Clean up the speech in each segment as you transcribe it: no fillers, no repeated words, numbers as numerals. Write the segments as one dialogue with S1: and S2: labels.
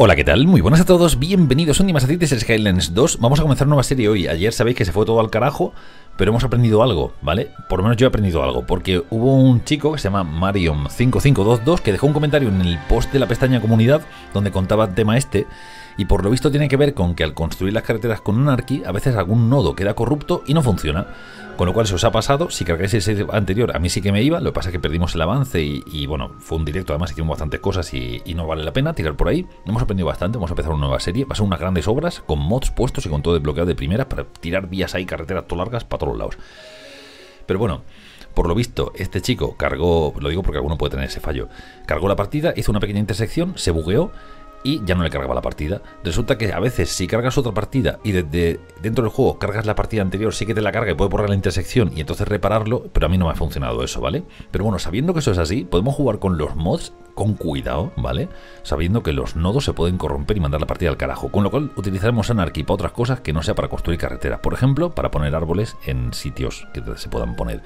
S1: Hola, ¿qué tal? Muy buenas a todos, bienvenidos un día más a Cities Skylines 2. Vamos a comenzar una nueva serie hoy. Ayer sabéis que se fue todo al carajo, pero hemos aprendido algo, ¿vale? Por lo menos yo he aprendido algo, porque hubo un chico que se llama Marion5522 que dejó un comentario en el post de la pestaña comunidad donde contaba el tema este, y por lo visto tiene que ver con que al construir las carreteras con Anarchy, a veces algún nodo queda corrupto y no funciona. Con lo cual, si os ha pasado, si cargáis el save anterior, a mí sí que me iba, lo que pasa es que perdimos el avance y bueno, fue un directo, además hicimos bastantes cosas y no vale la pena tirar por ahí. Hemos aprendido bastante, vamos a empezar una nueva serie, va a ser unas grandes obras, con mods puestos y con todo desbloqueado de primera, para tirar vías ahí, carreteras todo largas, para todos lados. Pero bueno, por lo visto, este chico cargó, lo digo porque alguno puede tener ese fallo, cargó la partida, hizo una pequeña intersección, se bugueó, y ya no le cargaba la partida. Resulta que a veces si cargas otra partida y desde dentro del juego cargas la partida anterior, sí que te la carga y puede borrar la intersección y entonces repararlo, pero a mí no me ha funcionado eso, ¿vale? Pero bueno, sabiendo que eso es así, podemos jugar con los mods con cuidado, ¿vale? Sabiendo que los nodos se pueden corromper y mandar la partida al carajo, con lo cual utilizaremos Anarchy para otras cosas que no sea para construir carreteras, por ejemplo, para poner árboles en sitios que se puedan poner.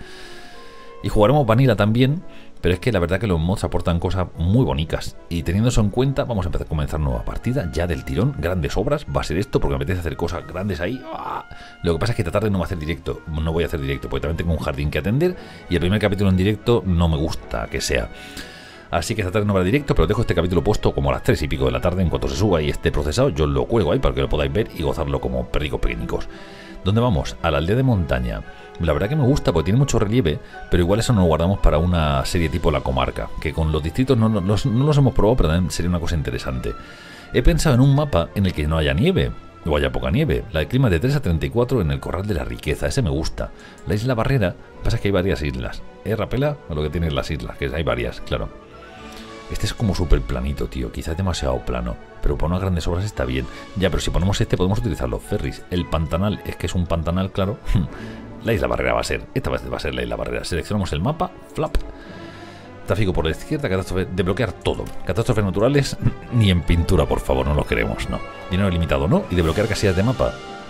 S1: Y jugaremos Vanilla también, pero es que la verdad que los mods aportan cosas muy bonitas. Y teniendo eso en cuenta, vamos a empezar a comenzar nueva partida, ya del tirón, grandes obras, va a ser esto, porque me apetece hacer cosas grandes ahí. ¡Ah! Lo que pasa es que esta tarde no voy a hacer directo, porque también tengo un jardín que atender, y el primer capítulo en directo no me gusta que sea. Así que esta tarde no habrá directo, pero dejo este capítulo puesto como a las 3 y pico de la tarde. En cuanto se suba y esté procesado, yo lo cuelgo ahí para que lo podáis ver y gozarlo como perricos pequeñicos. ¿Dónde vamos? A la aldea de montaña. La verdad que me gusta porque tiene mucho relieve, pero igual eso nos lo guardamos para una serie tipo La Comarca, que con los distritos no los hemos probado, pero también sería una cosa interesante. He pensado en un mapa en el que no haya nieve, o haya poca nieve. El clima es de 3 a 34 en el Corral de la Riqueza, ese me gusta. La isla Barrera, pasa que hay varias islas. Rapela a lo que tienen las islas, que hay varias, claro. Este es como súper planito, tío, quizás demasiado plano, pero para unas grandes obras está bien. Ya, pero si ponemos este podemos utilizar los ferries. El pantanal, es que es un pantanal, claro. La isla Barrera va a ser, esta va a ser la isla Barrera. Seleccionamos el mapa, flap. Tráfico por la izquierda, catástrofe, desbloquear todo. Catástrofes naturales, ni en pintura, por favor, no los queremos, no. Dinero ilimitado, no. Y desbloquear casillas de mapa,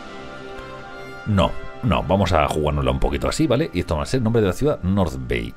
S1: no, vamos a jugárnosla un poquito así, ¿vale? Y esto va a ser nombre de la ciudad, North Bay.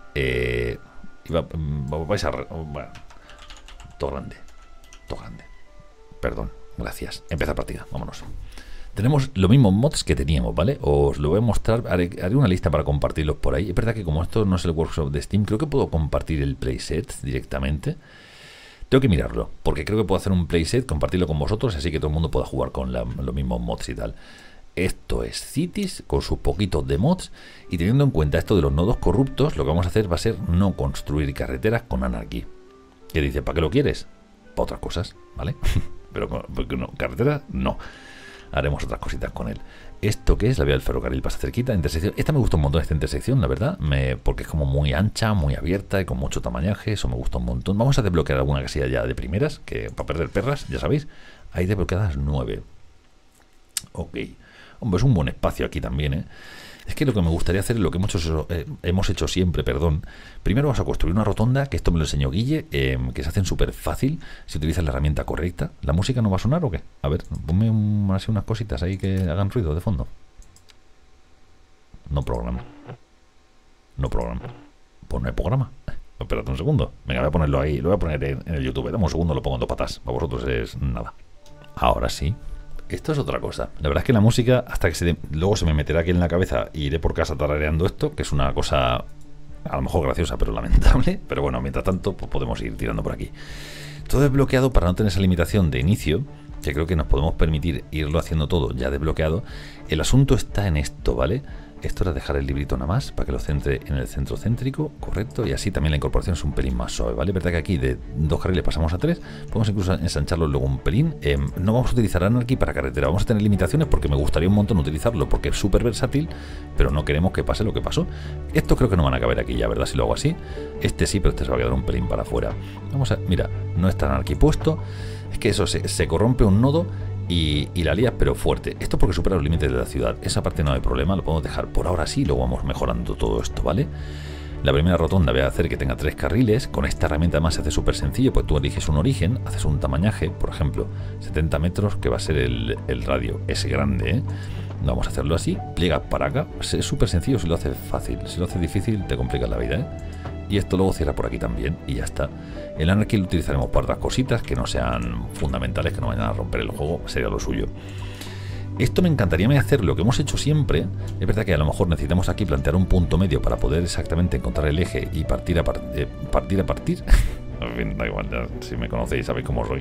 S1: Vais a... Bueno, todo grande. Perdón, gracias. Empieza partida, vámonos. Tenemos los mismos mods que teníamos, ¿vale? Os lo voy a mostrar, haré una lista para compartirlos por ahí. Es verdad que como esto no es el workshop de Steam, creo que puedo compartir el playset directamente. Tengo que mirarlo, porque creo que puedo hacer un playset, compartirlo con vosotros, así que todo el mundo pueda jugar con los mismos mods y tal. Esto es Cities, con sus poquitos de mods, y teniendo en cuenta esto de los nodos corruptos, lo que vamos a hacer va a ser no construir carreteras con Anarchy. ¿Qué dice? ¿Para qué lo quieres? Para otras cosas, ¿vale? Pero porque no, carreteras no. Haremos otras cositas con él. ¿Esto qué es? La vía del ferrocarril pasa cerquita, intersección. Esta me gusta un montón, esta intersección, la verdad, porque es como muy ancha, muy abierta y con mucho tamañaje. Eso me gusta un montón. Vamos a desbloquear alguna casilla ya de primeras, que para perder perras, ya sabéis, hay desbloqueadas 9. Ok. Hombre, es un buen espacio aquí también, ¿eh? Es que lo que me gustaría hacer es lo que hemos hecho siempre, perdón. Primero vamos a construir una rotonda, que esto me lo enseñó Guille, que se hacen súper fácil si utilizas la herramienta correcta. ¿La música no va a sonar o qué? A ver, ponme así unas cositas ahí que hagan ruido de fondo. No programa. Poner programa. Espérate un segundo. Venga, voy a ponerlo ahí. Lo voy a poner en el YouTube. Dame un segundo, lo pongo en dos patas. Para vosotros es nada. Ahora sí. Esto es otra cosa. La verdad es que la música, hasta que luego se me meterá aquí en la cabeza y iré por casa tarareando esto, que es una cosa a lo mejor graciosa, pero lamentable. Pero bueno, mientras tanto, pues podemos ir tirando por aquí. Todo desbloqueado para no tener esa limitación de inicio, que creo que nos podemos permitir irlo haciendo todo ya desbloqueado. El asunto está en esto, ¿vale? Esto era dejar el librito nada más para que lo centre en el centro céntrico, correcto, y así también la incorporación es un pelín más suave, ¿vale? Verdad que aquí de 2 carriles pasamos a 3, podemos incluso ensancharlo luego un pelín. No vamos a utilizar Anarchy para carretera, vamos a tener limitaciones porque me gustaría un montón utilizarlo porque es súper versátil, pero no queremos que pase lo que pasó. Estos creo que no van a caber aquí ya, ¿verdad? Si lo hago así, este sí, pero este se va a quedar un pelín para afuera. Vamos a, mira, no está Anarchy puesto, es que eso se corrompe un nodo y la lías, pero fuerte. Esto porque supera los límites de la ciudad. Esa parte no hay problema, lo podemos dejar por ahora sí, luego vamos mejorando todo esto, ¿vale? La primera rotonda voy a hacer que tenga 3 carriles. Con esta herramienta además se hace súper sencillo, pues tú eliges un origen, haces un tamañaje, por ejemplo, 70 metros, que va a ser el radio, ese grande, ¿eh? Vamos a hacerlo así, pliegas para acá. Es súper sencillo si lo haces fácil, si lo haces difícil te complica la vida, ¿eh? y esto luego cierra por aquí también y ya está. El Anarchy lo utilizaremos para otras cositas que no sean fundamentales, que no vayan a romper el juego, sería lo suyo. Esto me encantaría hacer lo que hemos hecho siempre. Es verdad que a lo mejor necesitamos aquí plantear un punto medio para poder exactamente encontrar el eje y partir a partir. En fin, da igual, ya, si me conocéis sabéis cómo soy.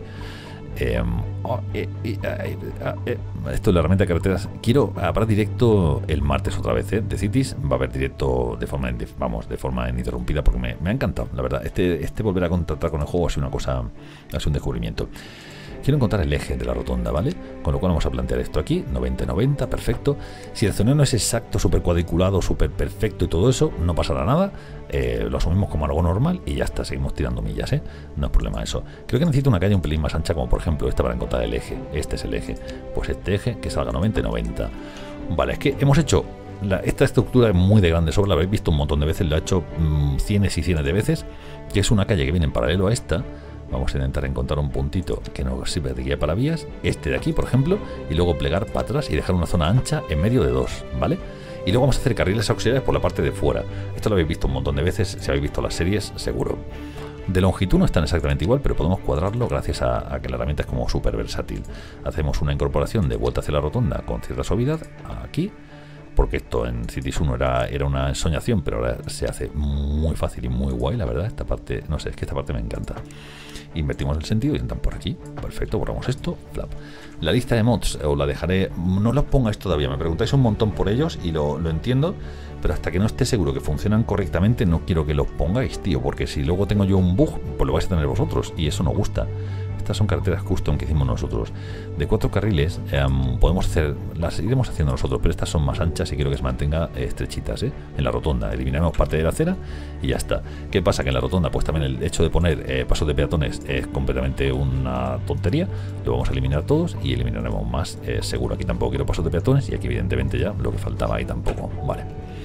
S1: Esto es la herramienta de carreteras. Habrá directo el martes otra vez, de Cities. Va a haber directo de forma ininterrumpida, porque me ha encantado, la verdad. Este volver a contactar con el juego ha sido una cosa, ha sido un descubrimiento. Quiero encontrar el eje de la rotonda, ¿vale? Con lo cual vamos a plantear esto aquí, 90-90, perfecto. Si el zoneo no es exacto, súper cuadriculado, súper perfecto y todo eso, no pasará nada. Lo asumimos como algo normal y ya está, seguimos tirando millas, ¿eh? No es problema eso. Creo que necesito una calle un pelín más ancha, como por ejemplo esta para encontrar el eje. Este es el eje. Pues este eje que salga 90-90. Vale, es que hemos hecho... esta estructura es muy de grande sobra, la habéis visto un montón de veces, lo he hecho cienes y cienes de veces, que es una calle que viene en paralelo a esta. Vamos a intentar encontrar un puntito que nos sirva de guía para vías, este de aquí por ejemplo, y luego plegar para atrás y dejar una zona ancha en medio de dos, ¿vale? Y luego vamos a hacer carriles auxiliares por la parte de fuera. Esto lo habéis visto un montón de veces, si habéis visto las series, seguro. De longitud no están exactamente igual, pero podemos cuadrarlo gracias a que la herramienta es como súper versátil. Hacemos una incorporación de vuelta hacia la rotonda con cierta suavidad, aquí, porque esto en Cities 1 era una ensoñación, pero ahora se hace muy fácil y muy guay, la verdad. Esta parte, no sé, es que esta parte me encanta. Invertimos el sentido y entran por aquí. Perfecto, borramos esto. Flap. La lista de mods os la dejaré. No los pongáis todavía. Me preguntáis un montón por ellos y lo entiendo. Pero hasta que no esté seguro que funcionan correctamente, no quiero que los pongáis, tío. Porque si luego tengo yo un bug, pues lo vais a tener vosotros. Y eso no gusta. Estas son carreteras custom que hicimos nosotros. De 4 carriles podemos hacer, las iremos haciendo nosotros, pero estas son más anchas y quiero que se mantenga estrechitas, en la rotonda. Eliminaremos parte de la acera y ya está. ¿Qué pasa? Que en la rotonda pues también el hecho de poner pasos de peatones es completamente una tontería. Lo vamos a eliminar todos y eliminaremos más seguro. Aquí tampoco quiero pasos de peatones y aquí evidentemente ya lo que faltaba ahí tampoco. Vale.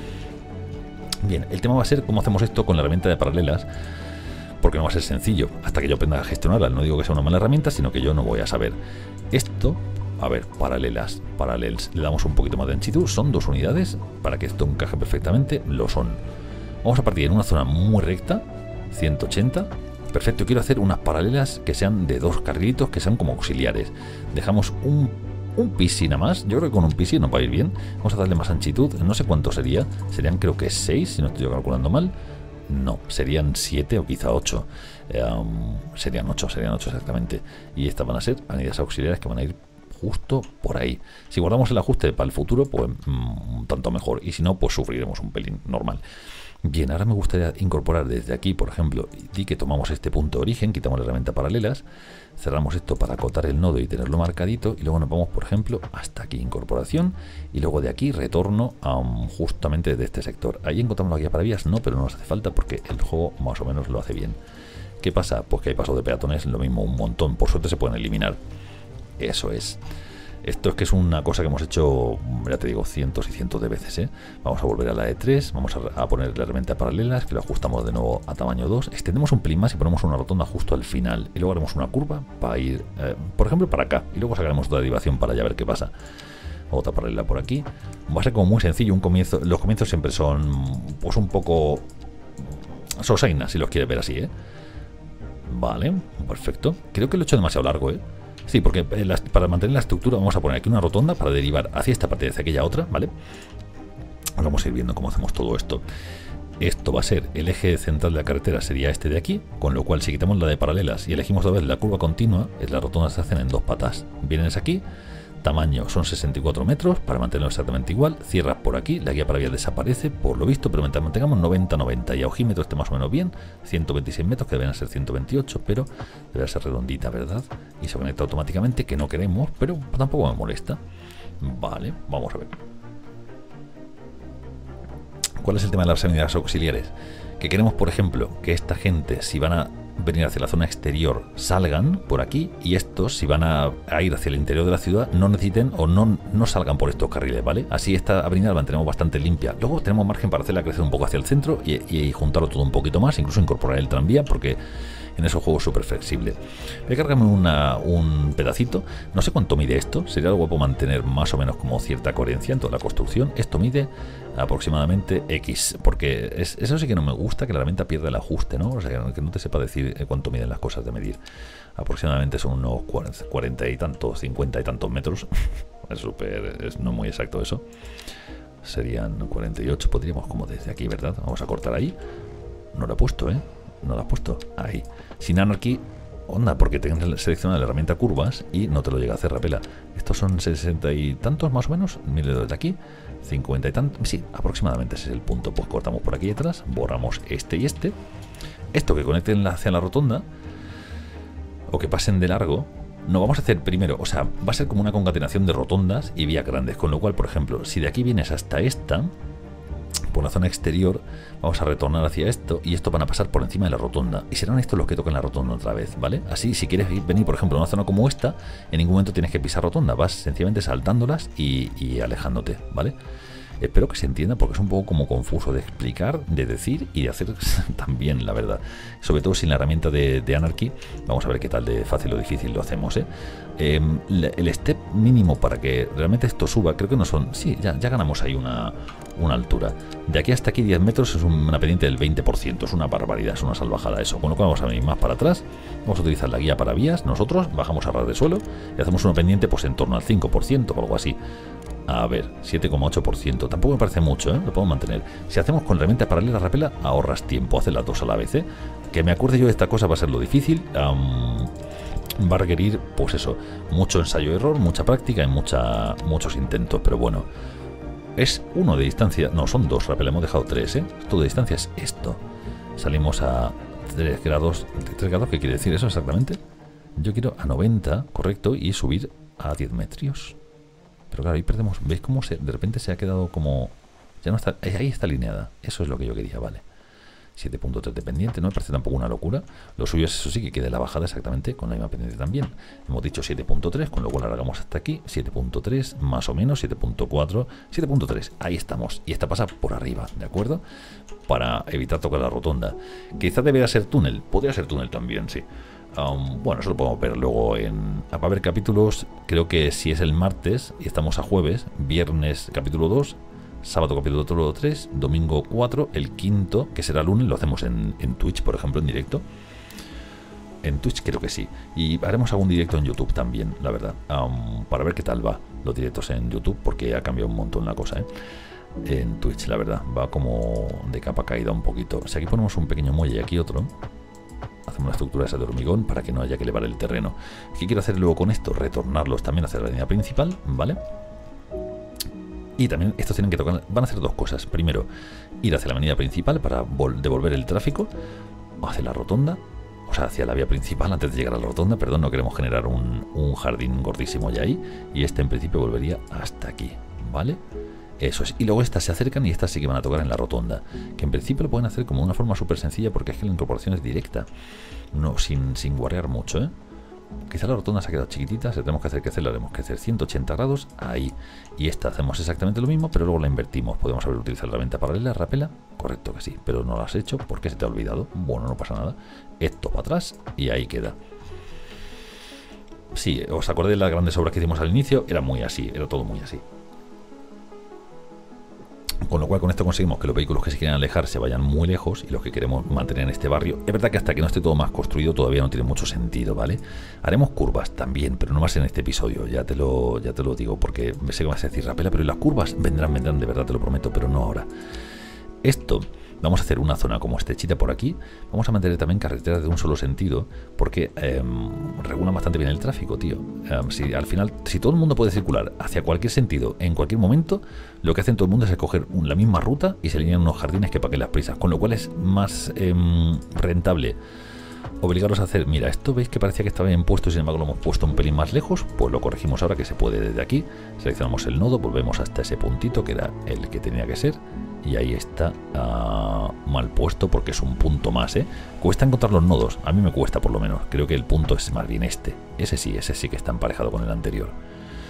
S1: Bien, el tema va a ser cómo hacemos esto con la herramienta de paralelas. Porque no va a ser sencillo, hasta que yo aprenda a gestionarla. No digo que sea una mala herramienta, sino que yo no voy a saber. Esto, a ver, paralelas, le damos un poquito más de anchitud. Son 2 unidades, para que esto encaje perfectamente, lo son. Vamos a partir en una zona muy recta, 180. Perfecto, quiero hacer unas paralelas que sean de 2 carrilitos, que sean como auxiliares. Dejamos un pisi nada más, yo creo que con un pisi nos va a ir bien. Vamos a darle más anchitud, no sé cuánto sería. Serían creo que 6, si no estoy calculando mal. No, serían 7 o quizá 8. Serían 8 exactamente. Y estas van a ser unidades auxiliares que van a ir justo por ahí. Si guardamos el ajuste para el futuro, pues tanto mejor. Y si no, pues sufriremos un pelín normal. Bien, ahora me gustaría incorporar desde aquí, por ejemplo, y que tomamos este punto de origen, quitamos la herramienta paralelas, cerramos esto para acotar el nodo y tenerlo marcadito, y luego nos vamos, por ejemplo, hasta aquí, incorporación, y luego de aquí retorno a justamente desde este sector. Ahí encontramos la guía para vías, no, pero no nos hace falta porque el juego más o menos lo hace bien. ¿Qué pasa? Pues que hay pasos de peatones, lo mismo, un montón, por suerte se pueden eliminar. Eso es. Esto es que es una cosa que hemos hecho, ya te digo, cientos y cientos de veces, Vamos a volver a la de 3, vamos a poner la herramienta paralelas, que lo ajustamos de nuevo a tamaño 2, extendemos un pelín más y ponemos una rotonda justo al final, y luego haremos una curva para ir, por ejemplo, para acá, y luego sacaremos otra derivación para ya ver qué pasa. Otra paralela por aquí. Va a ser como muy sencillo, los comienzos siempre son, pues un poco sosainas, si los quieres ver así, Vale, perfecto. Creo que lo he hecho demasiado largo, Sí, porque para mantener la estructura vamos a poner aquí una rotonda para derivar hacia esta parte y hacia aquella otra, ¿vale? Vamos a ir viendo cómo hacemos todo esto. Esto va a ser el eje central de la carretera, sería este de aquí, con lo cual si quitamos la de paralelas y elegimos otra vez la curva continua, las rotondas se hacen en 2 patas. Vienes aquí, tamaño son 64 metros, para mantenerlo exactamente igual, cierras por aquí, la guía para vías desaparece, por lo visto, pero mientras mantengamos 90-90 y a ojímetro esté más o menos bien, 126 metros, que deben ser 128, pero debe ser redondita, ¿verdad? Y se conecta automáticamente, que no queremos, pero tampoco me molesta. Vale, vamos a ver. ¿Cuál es el tema de las unidades auxiliares? Que queremos, por ejemplo, que esta gente, si van a venir hacia la zona exterior, salgan por aquí, y estos, si van a ir hacia el interior de la ciudad, no necesiten o no salgan por estos carriles, ¿vale? Así esta avenida la mantenemos bastante limpia. Luego tenemos margen para hacerla crecer un poco hacia el centro y juntarlo todo un poquito más, incluso incorporar el tranvía, porque en esos juegos súper flexible. Voy a cargarme un pedacito. No sé cuánto mide esto. Sería algo guapo mantener más o menos como cierta coherencia en toda la construcción. Esto mide aproximadamente X, porque eso sí que no me gusta, que la herramienta pierda el ajuste, ¿no? O sea, que no te sepa decir cuánto miden las cosas de medir. Aproximadamente son unos 40 y tantos, 50 y tantos metros. Es no muy exacto eso. Serían 48, podríamos como desde aquí, ¿verdad? Vamos a cortar ahí. No lo he puesto, ¿eh? No lo he puesto. Ahí. Sin Anarchy, onda, porque tienes seleccionado la herramienta curvas y no te lo llega a hacer Rapela. Estos son 60 y tantos más o menos. Mire desde aquí. 50 y tantos. Sí, aproximadamente ese es el punto. Pues cortamos por aquí detrás. Borramos este y este. Esto que conecten hacia la rotonda o que pasen de largo. No vamos a hacer primero, o sea, va a ser como una concatenación de rotondas y vías grandes, con lo cual, por ejemplo, si de aquí vienes hasta esta, por la zona exterior, vamos a retornar hacia esto y esto van a pasar por encima de la rotonda y serán estos los que toquen la rotonda otra vez, ¿vale? Así, si quieres venir, por ejemplo, a una zona como esta, en ningún momento tienes que pisar rotonda, vas sencillamente saltándolas y alejándote, ¿vale? Espero que se entienda porque es un poco como confuso de explicar, de decir y de hacer también, la verdad. Sobre todo sin la herramienta de Anarchy. Vamos a ver qué tal de fácil o difícil lo hacemos, ¿eh? El step mínimo para que realmente esto suba, creo que no son... Sí, ya ganamos ahí una altura. De aquí hasta aquí 10 metros es una pendiente del 20%. Es una barbaridad, es una salvajada eso. Con lo cual vamos a venir más para atrás. Vamos a utilizar la guía para vías. Nosotros bajamos a ras de suelo y hacemos una pendiente pues en torno al 5% o algo así. A ver, 7,8%. Tampoco me parece mucho, ¿eh? Lo podemos mantener. Si hacemos con herramienta paralela Rapela, ahorras tiempo. Haces las dos a la vez, ¿eh? Que me acuerde yo de esta cosa va a ser lo difícil. Va a requerir, pues eso, mucho ensayo-error, mucha práctica y muchos intentos. Pero bueno, es uno de distancia. No, son dos Rapela. Hemos dejado 3, ¿eh? Esto de distancia es esto. Salimos a 3 grados. ¿3 grados qué quiere decir eso exactamente? Yo quiero a 90, correcto, y subir a 10 metros. Pero claro, ahí perdemos. ¿Veis cómo de repente se ha quedado como... Ya no está... Ahí está alineada. Eso es lo que yo quería, vale. 7.3 de pendiente. No me parece tampoco una locura. Lo suyo es eso sí, que quede la bajada exactamente con la misma pendiente también. Hemos dicho 7.3, con lo cual alargamos hasta aquí. 7.3, más o menos. 7.4, 7.3. Ahí estamos. Y esta pasa por arriba, ¿de acuerdo? Para evitar tocar la rotonda. Quizás debería ser túnel. Podría ser túnel también, sí. Bueno, eso lo podemos ver luego va a haber capítulos, creo que si es el martes y estamos a jueves, viernes capítulo 2, sábado capítulo 3, domingo 4, el quinto, que será lunes, lo hacemos en Twitch, por ejemplo, en directo. En Twitch creo que sí. Y haremos algún directo en YouTube también, la verdad, para ver qué tal va los directos en YouTube, porque ha cambiado un montón la cosa, ¿eh? En Twitch, la verdad, va como de capa caída un poquito. O sea, aquí ponemos un pequeño muelle y aquí otro. Hacemos una estructura esa de hormigón para que no haya que elevar el terreno. ¿Qué quiero hacer luego con esto? Retornarlos también hacia la línea principal, ¿vale? Y también estos tienen que tocar... Van a hacer dos cosas. Primero, ir hacia la avenida principal para devolver el tráfico hacia la rotonda. O sea, hacia la vía principal antes de llegar a la rotonda. Perdón, no queremos generar un jardín gordísimo ya ahí. Y este en principio volvería hasta aquí, ¿vale? Eso es. Y luego estas se acercan y estas sí que van a tocar en la rotonda. Que en principio lo pueden hacer como una forma súper sencilla porque es que la incorporación es directa. No, sin guarrear mucho, ¿eh? Quizá la rotonda se ha quedado chiquitita. Si tenemos que hacer crecer, la haremos crecer 180 grados ahí. Y esta hacemos exactamente lo mismo, pero luego la invertimos. Podemos haber utilizado la herramienta paralela, Rapela. Correcto que sí, pero no lo has hecho porque se te ha olvidado. Bueno, no pasa nada. Esto para atrás y ahí queda. Sí, os acordáis de las grandes obras que hicimos al inicio. Era muy así, era todo muy así. Con lo cual con esto conseguimos que los vehículos que se quieren alejar se vayan muy lejos y los que queremos mantener en este barrio. Es verdad que hasta que no esté todo más construido todavía no tiene mucho sentido, ¿vale? Haremos curvas también, pero no más en este episodio, ya te lo digo, porque sé que vas a decir Rapela, pero las curvas vendrán, de verdad te lo prometo, pero no ahora. Esto... Vamos a hacer una zona como estrechita por aquí. Vamos a mantener también carreteras de un solo sentido porque regulan bastante bien el tráfico, tío. Si al final, si todo el mundo puede circular hacia cualquier sentido en cualquier momento, lo que hacen todo el mundo es escoger la misma ruta y se alinean unos jardines que paquen las prisas, con lo cual es más rentable obligaros a hacer... Mira, esto veis que parecía que estaba bien puesto y sin embargo lo hemos puesto un pelín más lejos. Pues lo corregimos ahora que se puede desde aquí. Seleccionamos el nodo, volvemos hasta ese puntito que era el que tenía que ser. Y ahí está mal puesto porque es un punto más, ¿eh? Cuesta encontrar los nodos, a mí me cuesta por lo menos. Creo que el punto es más bien este. Ese sí que está emparejado con el anterior.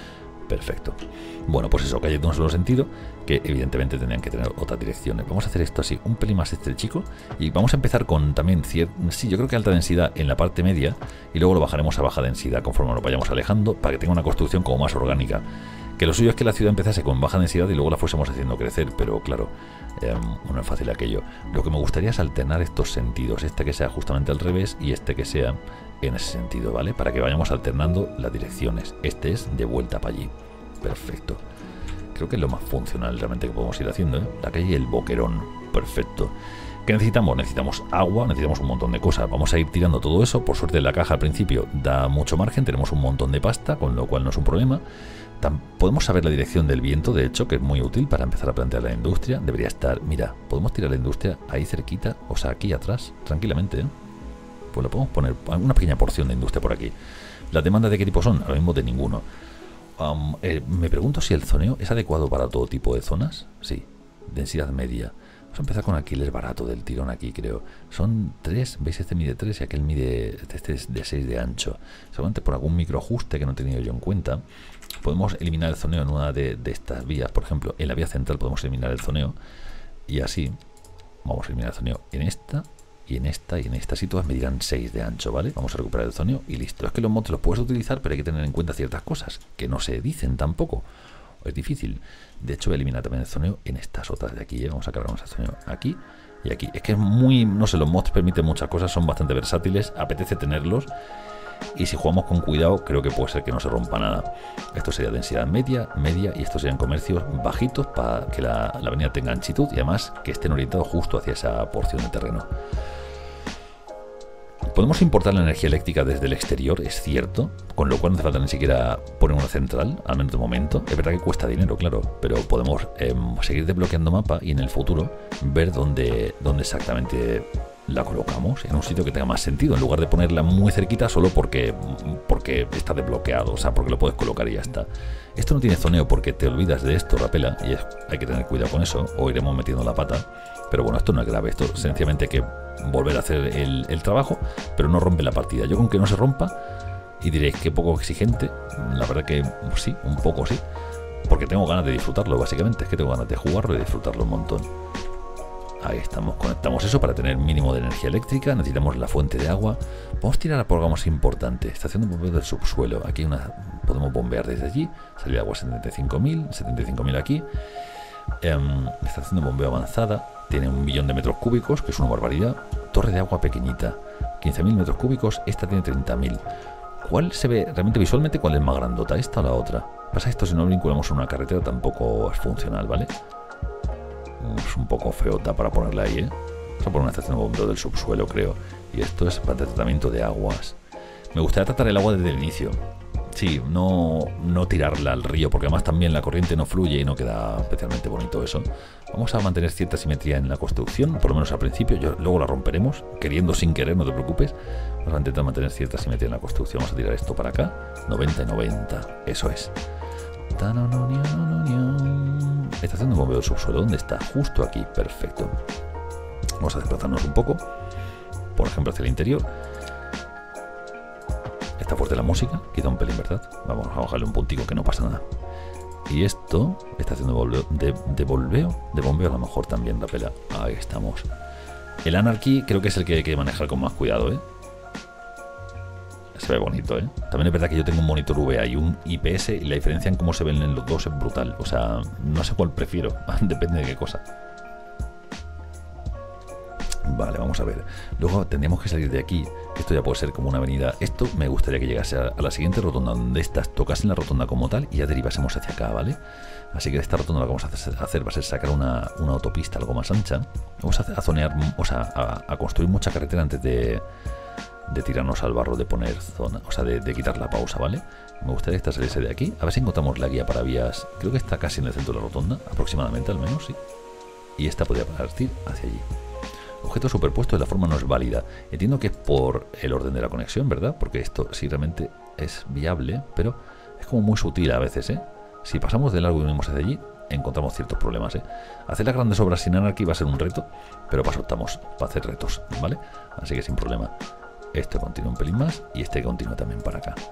S1: Perfecto. Bueno, pues eso, calles de un solo sentido, que evidentemente tendrían que tener otras direcciones. Vamos a hacer esto así, un pelín más estrechico, y vamos a empezar con también sí, yo creo que alta densidad en la parte media, y luego lo bajaremos a baja densidad conforme nos vayamos alejando, para que tenga una construcción como más orgánica. Que lo suyo es que la ciudad empezase con baja densidad y luego la fuésemos haciendo crecer, pero claro, no es fácil aquello. Lo que me gustaría es alternar estos sentidos, este que sea justamente al revés y este que sea en ese sentido, ¿vale? Para que vayamos alternando las direcciones. Este es de vuelta para allí. Perfecto. Creo que es lo más funcional realmente que podemos ir haciendo, ¿eh? La calle El Boquerón. Perfecto. ¿Qué necesitamos? Necesitamos agua, necesitamos un montón de cosas. Vamos a ir tirando todo eso. Por suerte la caja al principio da mucho margen, tenemos un montón de pasta, con lo cual no es un problema. Podemos saber la dirección del viento, de hecho, que es muy útil para empezar a plantear la industria. Debería estar, mira, podemos tirar la industria ahí cerquita, o sea, aquí atrás, tranquilamente, ¿eh? Pues lo podemos poner una pequeña porción de industria por aquí. ¿Las demandas de qué tipo son? Ahora mismo de ninguno. Me pregunto si el zoneo es adecuado para todo tipo de zonas. Sí, densidad media. Vamos a empezar con alquiler barato del tirón aquí, creo. Son 3, ¿veis? Este mide 3 y aquel mide, este es de 6 de ancho. Seguramente por algún microajuste que no he tenido yo en cuenta. Podemos eliminar el zoneo en una de estas vías. Por ejemplo, en la vía central podemos eliminar el zoneo. Y así, vamos a eliminar el zoneo en esta, y en esta, y en esta. Así todas medirán 6 de ancho, ¿vale? Vamos a recuperar el zoneo y listo. Es que los mods los puedes utilizar, pero hay que tener en cuenta ciertas cosas que no se dicen tampoco. Es difícil. De hecho, voy a eliminar también el zoneo en estas otras de aquí, ¿eh? Vamos a cargarnos el zoneo aquí y aquí. Es que es muy, no sé, los mods permiten muchas cosas, son bastante versátiles, apetece tenerlos. Y si jugamos con cuidado, creo que puede ser que no se rompa nada. Esto sería densidad media, media, y estos serían comercios bajitos para que la avenida tenga anchitud y además que estén orientados justo hacia esa porción de terreno. Podemos importar la energía eléctrica desde el exterior, es cierto, con lo cual no hace falta ni siquiera poner una central, al menos de momento. Es verdad que cuesta dinero, claro, pero podemos seguir desbloqueando mapa y en el futuro ver dónde exactamente la colocamos, en un sitio que tenga más sentido, en lugar de ponerla muy cerquita solo porque está desbloqueado, o sea, porque lo puedes colocar y ya está. Esto no tiene zoneo porque te olvidas de esto, Rapela, y hay que tener cuidado con eso, o iremos metiendo la pata. Pero bueno, esto no es grave, esto sencillamente hay que volver a hacer el trabajo, pero no rompe la partida. Yo con que no se rompa, y diréis que poco exigente, la verdad que sí, un poco sí, porque tengo ganas de disfrutarlo, básicamente, es que tengo ganas de jugarlo y disfrutarlo un montón. Ahí estamos, conectamos eso para tener mínimo de energía eléctrica, necesitamos la fuente de agua. Vamos a tirar a por algo más importante, estación de bombeo del subsuelo. Aquí podemos bombear desde allí, salida de agua 75.000 aquí. Estación de bombeo avanzada, tiene 1 millón de metros cúbicos, que es una barbaridad. Torre de agua pequeñita, 15.000 metros cúbicos, esta tiene 30.000. ¿Cuál se ve realmente visualmente? ¿Cuál es más grandota, esta o la otra? Pasa esto, si no vinculamos a una carretera tampoco es funcional, ¿vale? Es un poco feota para ponerla ahí, ¿eh? Vamos a poner una estación de bombeo del subsuelo, creo. Y esto es para tratamiento de aguas. Me gustaría tratar el agua desde el inicio. Sí, no tirarla al río, porque además también la corriente no fluye y no queda especialmente bonito eso. Vamos a mantener cierta simetría en la construcción, por lo menos al principio. Luego la romperemos, queriendo sin querer, no te preocupes. Vamos a intentar mantener cierta simetría en la construcción. Vamos a tirar esto para acá. 90 y 90, eso es. Estación de bombeo del subsuelo, ¿dónde está? Justo aquí, perfecto. Vamos a desplazarnos un poco, por ejemplo hacia el interior. Está fuerte la música, quita un pelín, ¿verdad? Vamos a bajarle un puntico que no pasa nada. Y esto, estación de bombeo a lo mejor también la pela. Ahí estamos. El Anarchy creo que es el que hay que manejar con más cuidado, ¿eh? Se ve bonito, ¿eh? También es verdad que yo tengo un monitor VA y un IPS y la diferencia en cómo se ven en los dos es brutal. O sea, no sé cuál prefiero, depende de qué cosa. Vale, vamos a ver. Luego tendríamos que salir de aquí. Esto ya puede ser como una avenida. Esto me gustaría que llegase a la siguiente rotonda, donde estas tocasen la rotonda como tal y ya derivásemos hacia acá, ¿vale? Así que de esta rotonda lo que vamos a hacer va a ser sacar una autopista algo más ancha. Vamos a zonear, o sea, a construir mucha carretera antes de tirarnos al barro, de poner zona, o sea, de quitar la pausa, ¿vale? Me gustaría que esta saliese de aquí. A ver si encontramos la guía para vías. Creo que está casi en el centro de la rotonda, aproximadamente al menos, sí. Y esta podría partir hacia allí. Objeto superpuesto de la forma no es válida. Entiendo que es por el orden de la conexión, ¿verdad? Porque esto sí realmente es viable, pero es como muy sutil a veces, ¿eh? Si pasamos de largo y venimos hacia allí, encontramos ciertos problemas, ¿eh? Hacer las grandes obras sin Anarchy va a ser un reto, pero para eso optamos, para hacer retos, ¿vale? Así que sin problema. Este continúa un pelín más y este continúa también para acá.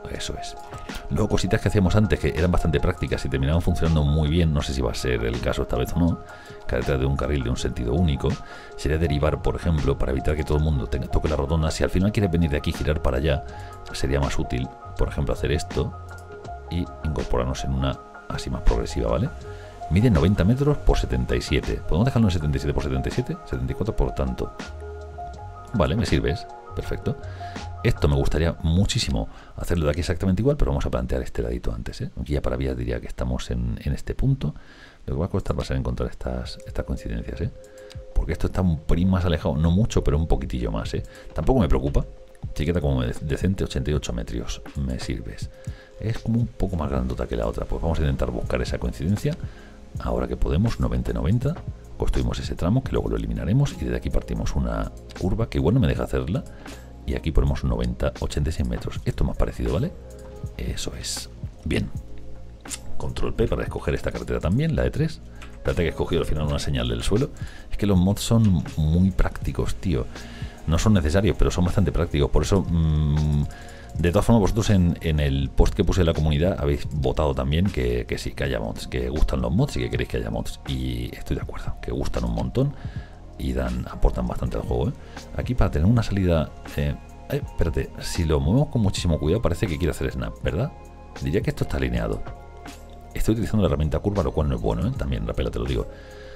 S1: Eso es. Luego cositas que hacíamos antes que eran bastante prácticas y terminaban funcionando muy bien, no sé si va a ser el caso esta vez o no, carretera de un carril de un sentido único, sería derivar, por ejemplo, para evitar que todo el mundo toque la rotonda. Si al final quieres venir de aquí y girar para allá, sería más útil, por ejemplo, hacer esto y incorporarnos en una así más progresiva, ¿vale? Mide 90 metros por 77. ¿Podemos dejarlo en 77 por 77? 74 por tanto. Vale, me sirves. Perfecto. Esto me gustaría muchísimo hacerlo de aquí exactamente igual, pero vamos a plantear este ladito antes, ¿eh? Guía para vías diría que estamos en este punto. Lo que va a costar va a ser encontrar estas coincidencias, ¿eh? Porque esto está un pelín más alejado, no mucho, pero un poquitillo más, ¿eh? Tampoco me preocupa. Chiqueta como decente, 88 metros. Me sirves. Es como un poco más grandota que la otra. Pues vamos a intentar buscar esa coincidencia. Ahora que podemos, 90-90. Construimos ese tramo que luego lo eliminaremos y desde aquí partimos una curva que igual no me deja hacerla. Y aquí ponemos 90, 86 metros. Esto es más parecido, ¿vale? Eso es. Bien. Control P para escoger esta carretera también, la de 3. Espérate que he escogido al final una señal del suelo. Es que los mods son muy prácticos, tío. No son necesarios, pero son bastante prácticos. Por eso, de todas formas, vosotros en el post que puse en la comunidad habéis votado también que sí, que haya mods, que gustan los mods y que queréis que haya mods. Y estoy de acuerdo, que gustan un montón y aportan bastante al juego, ¿eh? Aquí para tener una salida... espérate, si lo movemos con muchísimo cuidado parece que quiere hacer snap, ¿verdad? Diría que esto está alineado. Estoy utilizando la herramienta curva, lo cual no es bueno, ¿eh? También, Rapela, te lo digo.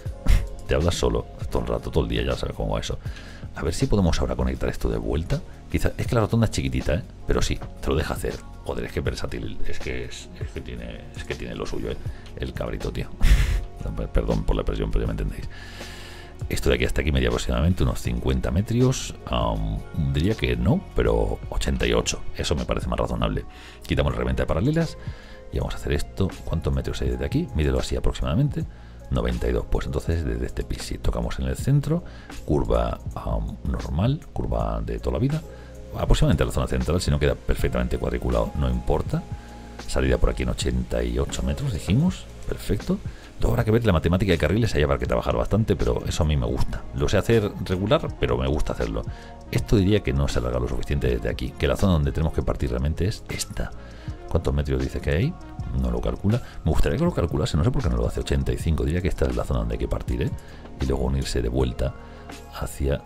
S1: Te hablas solo todo el rato, todo el día, ya sabes cómo va eso. A ver si podemos ahora conectar esto de vuelta. Quizás es que la rotonda es chiquitita, ¿eh? Pero sí, te lo deja hacer. Joder, es que versátil, es que tiene lo suyo, ¿eh? El cabrito, tío. Perdón por la expresión, pero ya me entendéis. Esto de aquí hasta aquí media aproximadamente unos 50 metros. Diría que no, pero 88. Eso me parece más razonable. Quitamos la herramienta de paralelas y vamos a hacer esto. ¿Cuántos metros hay desde aquí? Mídelo así aproximadamente. 92. Pues entonces desde este pis, si tocamos en el centro, curva normal, curva de toda la vida, aproximadamente a la zona central, si no queda perfectamente cuadriculado, no importa. Salida por aquí en 88 metros, dijimos. Perfecto. Luego habrá que ver la matemática de carriles, ahí habrá que trabajar bastante, pero eso a mí me gusta. Lo sé hacer regular, pero me gusta hacerlo. Esto diría que no se alarga lo suficiente desde aquí, que la zona donde tenemos que partir realmente es esta. ¿Cuántos metros dice que hay? No lo calcula. Me gustaría que lo calculase, no sé por qué no lo hace. 85, diría que esta es la zona donde hay que partir, ¿eh? Y luego unirse de vuelta hacia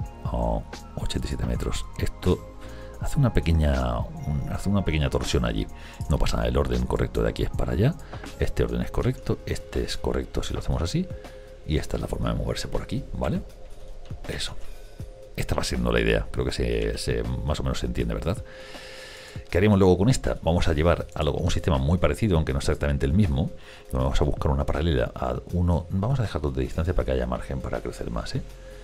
S1: 87 metros. Esto hace una pequeña torsión allí. No pasa nada, el orden correcto de aquí es para allá. Este orden es correcto, este es correcto si lo hacemos así. Y esta es la forma de moverse por aquí, ¿vale? Eso. Esta va siendo la idea, creo que más o menos se entiende, ¿verdad? ¿Qué haremos luego con esta? Vamos a llevar un sistema muy parecido, aunque no exactamente el mismo. Vamos a buscar una paralela a uno. Vamos a dejar dos de distancia para que haya margen para crecer más, ¿eh?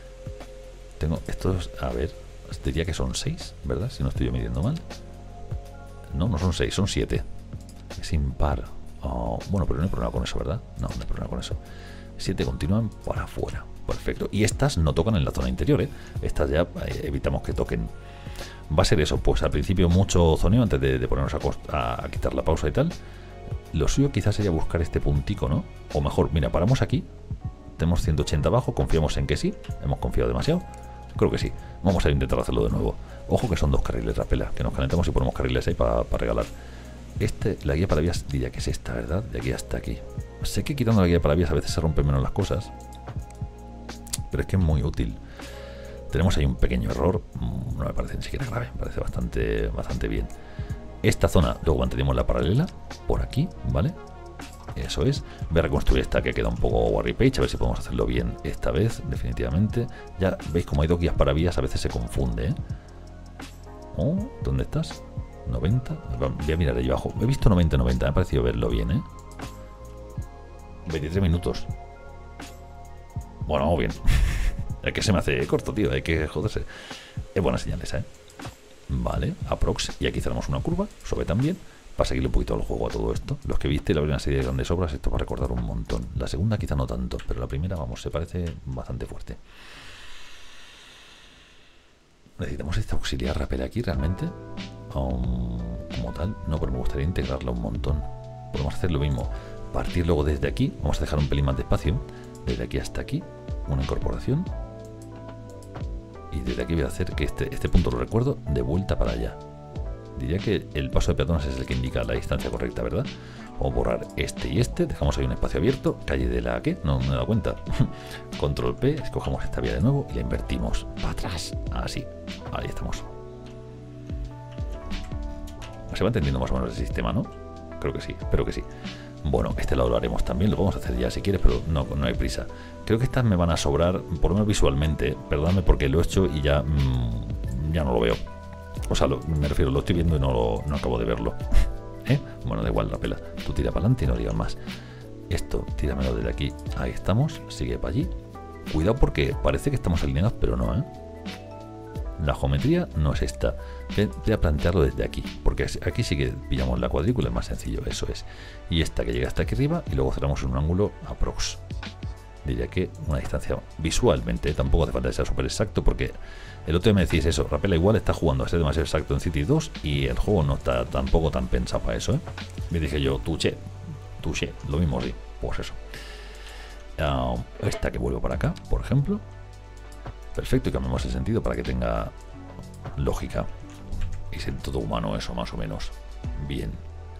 S1: Tengo estos, a ver, diría que son 6, ¿verdad? Si no estoy yo midiendo mal. No, no son 6, son 7. Es impar. Bueno, pero no hay problema con eso, ¿verdad? No, no hay problema con eso. 7 continúan para afuera. Perfecto. Y estas no tocan en la zona interior, ¿eh? Estas ya evitamos que toquen. Va a ser eso, pues al principio mucho zoneo antes de ponernos a quitar la pausa y tal. Lo suyo quizás sería buscar este puntico, ¿no? O mejor, mira, paramos aquí. Tenemos 180 abajo, confiamos en que sí. Hemos confiado demasiado. Creo que sí. Vamos a intentar hacerlo de nuevo. Ojo que son dos carriles, Rapela, que nos calentamos y ponemos carriles ahí para regalar. La guía para vías diría que es esta, ¿verdad? De aquí hasta aquí. Sé que quitando la guía para vías a veces se rompen menos las cosas, pero es que es muy útil. Tenemos ahí un pequeño error, no me parece ni siquiera grave, me parece bastante bien. Esta zona, luego mantenemos la paralela por aquí, ¿vale? Eso es. Voy a reconstruir esta que queda un poco Warry Page, a ver si podemos hacerlo bien esta vez, definitivamente. Ya veis como hay dos guías para vías, a veces se confunde, ¿eh? ¿Dónde estás? 90. Voy a mirar ahí abajo. He visto 90-90, me ha parecido verlo bien, ¿eh? 23 minutos. Bueno, bien. Es que se me hace corto, tío. Hay que joderse. Es buena señal esa, ¿eh? Vale, aprox. Y aquí cerramos una curva. Sube también. Para seguirle un poquito al juego a todo esto. Los que viste la primera serie de grandes obras, esto va a recordar un montón. La segunda quizá no tanto, pero la primera, vamos, se parece bastante fuerte. ¿Necesitamos este auxiliar Rapel aquí realmente? Como tal, no, pero me gustaría integrarla un montón. Podemos hacer lo mismo. Partir luego desde aquí. Vamos a dejar un pelín más de espacio. Desde aquí hasta aquí. Una incorporación. Y desde aquí voy a hacer que este punto, lo recuerdo, de vuelta para allá. Diría que el paso de peatones es el que indica la distancia correcta, ¿verdad? Vamos a borrar este y este. Dejamos ahí un espacio abierto. Calle de la... ¿qué? No me he dado cuenta. Control P. Escogemos esta vía de nuevo y la invertimos. Para atrás. Así. Ahí estamos. Se va entendiendo más o menos el sistema, ¿no? Creo que sí. Espero que sí. Bueno, este lado lo haremos también. Lo podemos hacer ya si quieres, pero no hay prisa. Creo que estas me van a sobrar, por lo menos visualmente. Perdóname porque lo he hecho y ya... ya no lo veo. O sea, me refiero, lo estoy viendo y no acabo de verlo. Bueno, da igual la pela. Tú tira para adelante y no digas más. Esto, tíramelo desde aquí. Ahí estamos. Sigue para allí. Cuidado porque parece que estamos alineados, pero no, ¿eh? La geometría no es esta. Voy a plantearlo desde aquí, porque aquí sí que pillamos la cuadrícula, es más sencillo, eso es. Y esta que llega hasta aquí arriba y luego cerramos en un ángulo aprox. Diría que una distancia visualmente, tampoco hace falta que sea súper exacto, porque el otro día me decís eso, Rapela igual está jugando a ser demasiado exacto en City 2 y el juego no está tampoco tan pensado para eso, ¿eh? Me dije yo, touché, lo mismo sí, pues eso. Esta que vuelvo para acá, por ejemplo. Perfecto, y cambiamos el sentido para que tenga lógica. Es en todo humano eso, más o menos. Bien.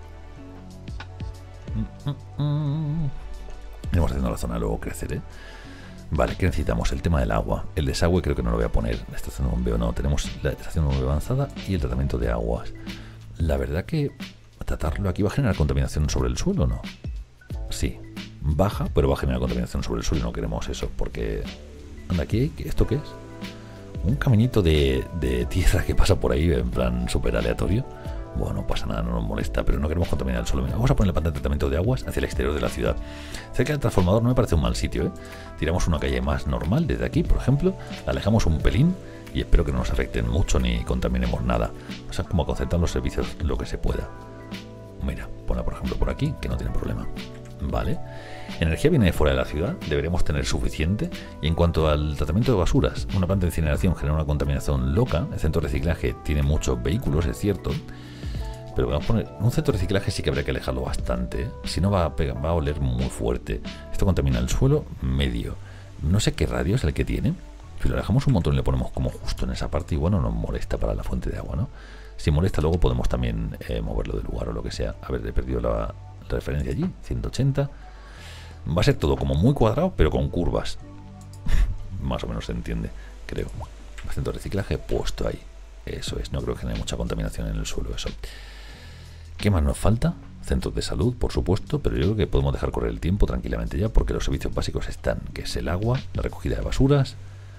S1: Iremos haciendo la zona luego crecer, ¿eh? Vale, ¿qué necesitamos? El tema del agua. El desagüe creo que no lo voy a poner. La estación de bombeo no. Tenemos la estación de bombeo avanzada y el tratamiento de aguas. La verdad que tratarlo aquí va a generar contaminación sobre el suelo, ¿no? Sí, baja, pero va a generar contaminación sobre el suelo y no queremos eso porque... Anda, aquí, ¿esto qué es? Un caminito de tierra que pasa por ahí en plan súper aleatorio. Bueno, no pasa nada, no nos molesta, pero no queremos contaminar el suelo. Vamos a poner la planta de tratamiento de aguas hacia el exterior de la ciudad. Cerca del transformador no me parece un mal sitio, ¿eh? Tiramos una calle más normal desde aquí, por ejemplo. La alejamos un pelín y espero que no nos afecten mucho ni contaminemos nada. O sea, como a concentrar los servicios lo que se pueda. Mira, ponla por ejemplo por aquí, que no tiene problema. Vale. Energía viene de fuera de la ciudad, deberíamos tener suficiente. Y en cuanto al tratamiento de basuras, una planta de incineración genera una contaminación loca. El centro de reciclaje tiene muchos vehículos, es cierto. Pero vamos a poner un centro de reciclaje, sí que habría que alejarlo bastante, ¿eh? Si no va a oler muy fuerte. Esto contamina el suelo medio. No sé qué radio es el que tiene. Si lo alejamos un montón y le ponemos como justo en esa parte, igual no nos molesta para la fuente de agua, ¿no? Si molesta luego podemos también moverlo del lugar o lo que sea. A ver, he perdido la referencia allí, 180. Va a ser todo como muy cuadrado, pero con curvas. Más o menos se entiende, creo. El centro de reciclaje puesto ahí. Eso es, no creo que haya mucha contaminación en el suelo, eso. ¿Qué más nos falta? Centros de salud, por supuesto, pero yo creo que podemos dejar correr el tiempo tranquilamente ya, porque los servicios básicos están, que es el agua, la recogida de basuras.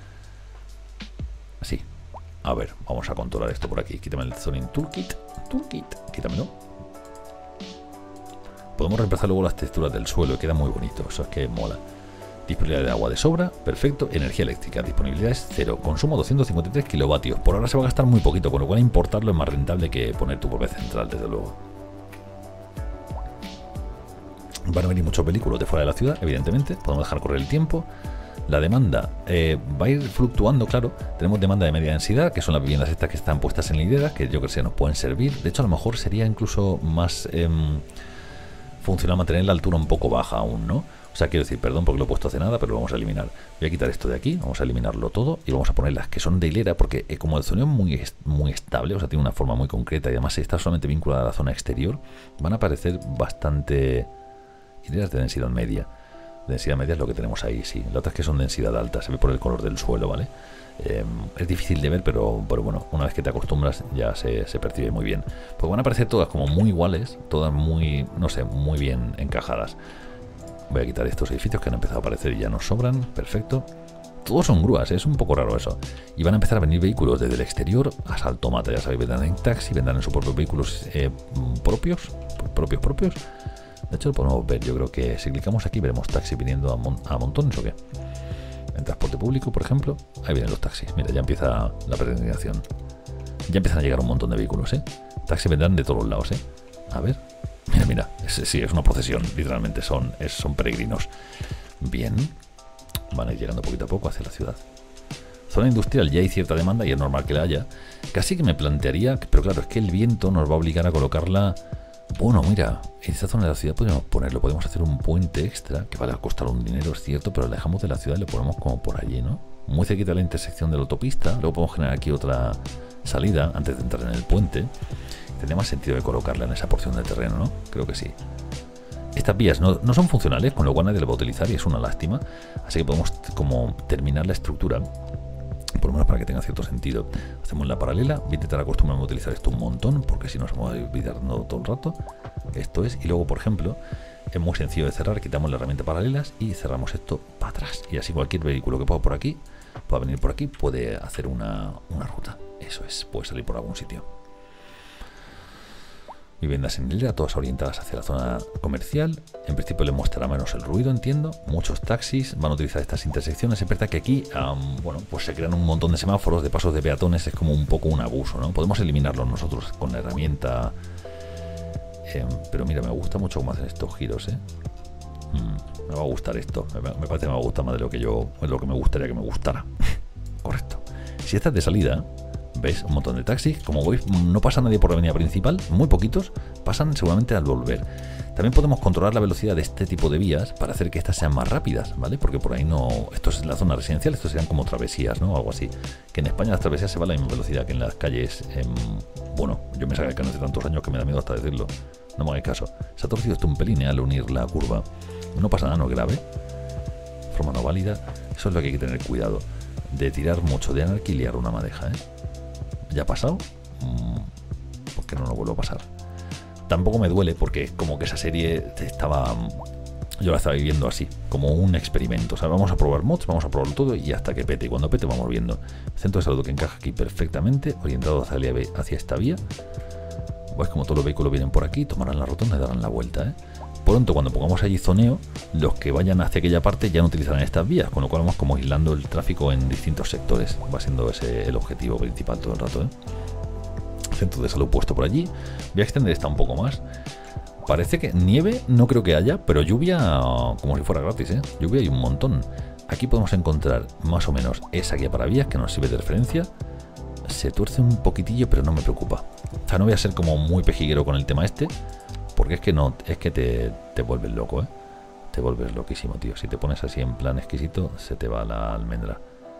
S1: Así. A ver, vamos a controlar esto por aquí. Quítame el Zoning Toolkit. Quítamelo. Podemos reemplazar luego las texturas del suelo y queda muy bonito. Eso es que mola. Disponibilidad de agua de sobra, perfecto. Energía eléctrica, disponibilidad es 0. Consumo 253 kilovatios. Por ahora se va a gastar muy poquito, con lo cual importarlo es más rentable que poner tu propia central, desde luego. Van a venir muchos vehículos de fuera de la ciudad, evidentemente. Podemos dejar correr el tiempo. La demanda va a ir fluctuando, claro. Tenemos demanda de media densidad, que son las viviendas estas que están puestas en hileras, que yo creo que se nos pueden servir. De hecho, a lo mejor sería incluso más funcional mantener la altura un poco baja aún, ¿no? O sea, quiero decir, perdón porque lo he puesto hace nada, pero lo vamos a eliminar. Voy a quitar esto de aquí, vamos a eliminarlo todo y vamos a poner las que son de hilera, porque como el sonido es muy estable, o sea, tiene una forma muy concreta y además está solamente vinculada a la zona exterior, van a parecer bastante hileras de densidad media. Densidad media es lo que tenemos ahí, sí. La otra es que son densidad alta, se ve por el color del suelo, ¿vale? Es difícil de ver, pero bueno, una vez que te acostumbras ya se percibe muy bien. Pues van a parecer todas como muy iguales, todas muy, no sé, muy bien encajadas. Voy a quitar estos edificios que han empezado a aparecer y ya nos sobran, perfecto. Todos son grúas, es un poco raro eso. Y van a empezar a venir vehículos desde el exterior a saltomata, ya sabéis, vendrán en taxi, vendrán en sus propios vehículos propios. De hecho lo podemos ver, yo creo que si clicamos aquí veremos taxi viniendo a montones o qué. En transporte público, por ejemplo, ahí vienen los taxis. Mira, ya empieza la peregrinación. Ya empiezan a llegar un montón de vehículos, ¿eh? Taxis vendrán de todos los lados, ¿eh? A ver. Mira, sí, es una procesión, literalmente son peregrinos. Bien. Van a ir llegando poquito a poco hacia la ciudad. Zona industrial, ya hay cierta demanda y es normal que la haya. Casi que me plantearía, pero claro, es que el viento nos va a obligar a colocarla. Bueno, mira, en esta zona de la ciudad podemos hacer un puente extra, que vale a costar un dinero, es cierto, pero lo alejamos de la ciudad y lo ponemos como por allí, ¿no? Muy cerquita de la intersección de la autopista. Luego podemos generar aquí otra salida antes de entrar en el puente. Tendría más sentido de colocarla en esa porción de terreno, ¿no? Creo que sí. Estas vías no son funcionales, con lo cual nadie las va a utilizar y es una lástima. Así que podemos como terminar la estructura, por lo menos para que tenga cierto sentido. Hacemos la paralela. Voy a intentar acostumbrarme a utilizar esto un montón, porque si no se me va a olvidar todo el rato. Esto es. Y luego, por ejemplo, es muy sencillo de cerrar. Quitamos la herramienta paralelas y cerramos esto para atrás. Y así cualquier vehículo que pueda por aquí, pueda venir por aquí, puede hacer una ruta. Eso es, puede salir por algún sitio. Viviendas en hilera, todas orientadas hacia la zona comercial. En principio le mostrará menos el ruido, entiendo. Muchos taxis van a utilizar estas intersecciones. Es verdad que aquí, bueno, pues se crean un montón de semáforos, de pasos de peatones. Es como un poco un abuso, ¿no? Podemos eliminarlos nosotros con la herramienta. Pero mira, me gusta mucho cómo hacen estos giros, ¿eh? Me va a gustar esto. Me parece que me va a gustar más de lo que me gustaría que me gustara. Correcto. Si esta es de salida, ¿veis? Un montón de taxis. Como veis, no pasa nadie por la avenida principal. Muy poquitos pasan seguramente al volver. También podemos controlar la velocidad de este tipo de vías para hacer que estas sean más rápidas, ¿vale? Porque por ahí no... Esto es la zona residencial, esto serían como travesías, ¿no? Algo así. Que en España las travesías se van a la misma velocidad que en las calles. Bueno, yo me saqué el carnet hace tantos años que me da miedo hasta decirlo. No me hagáis caso. Se ha torcido esto un pelín al unir la curva. No pasa nada, no es grave. Forma no válida. Eso es lo que hay que tener cuidado. De tirar mucho, de anarquiliar una madeja, ¿eh? ¿Ya ha pasado? ¿Por qué no lo vuelvo a pasar? Tampoco me duele porque como que esa serie estaba... Yo la estaba viviendo así, como un experimento. O sea, vamos a probar mods, vamos a probarlo todo y hasta que pete. Y cuando pete vamos viendo. El centro de salud que encaja aquí perfectamente, orientado hacia esta vía. Pues como todos los vehículos vienen por aquí, tomarán la rotonda y darán la vuelta, ¿eh? Pronto, cuando pongamos allí zoneo, los que vayan hacia aquella parte ya no utilizarán estas vías, con lo cual vamos como aislando el tráfico en distintos sectores. Va siendo ese el objetivo principal todo el rato, ¿eh? Centro de salud puesto por allí. Voy a extender esta un poco más. Parece que nieve no creo que haya, pero lluvia como si fuera gratis, ¿eh? Lluvia hay un montón. Aquí podemos encontrar más o menos esa guía para vías que nos sirve de referencia. Se tuerce un poquitillo, pero no me preocupa. O sea, no voy a ser como muy pejiguero con el tema este, porque es que no, es que te vuelves loco, ¿eh? Te vuelves loquísimo, tío. Si te pones así en plan exquisito, se te va la almendra.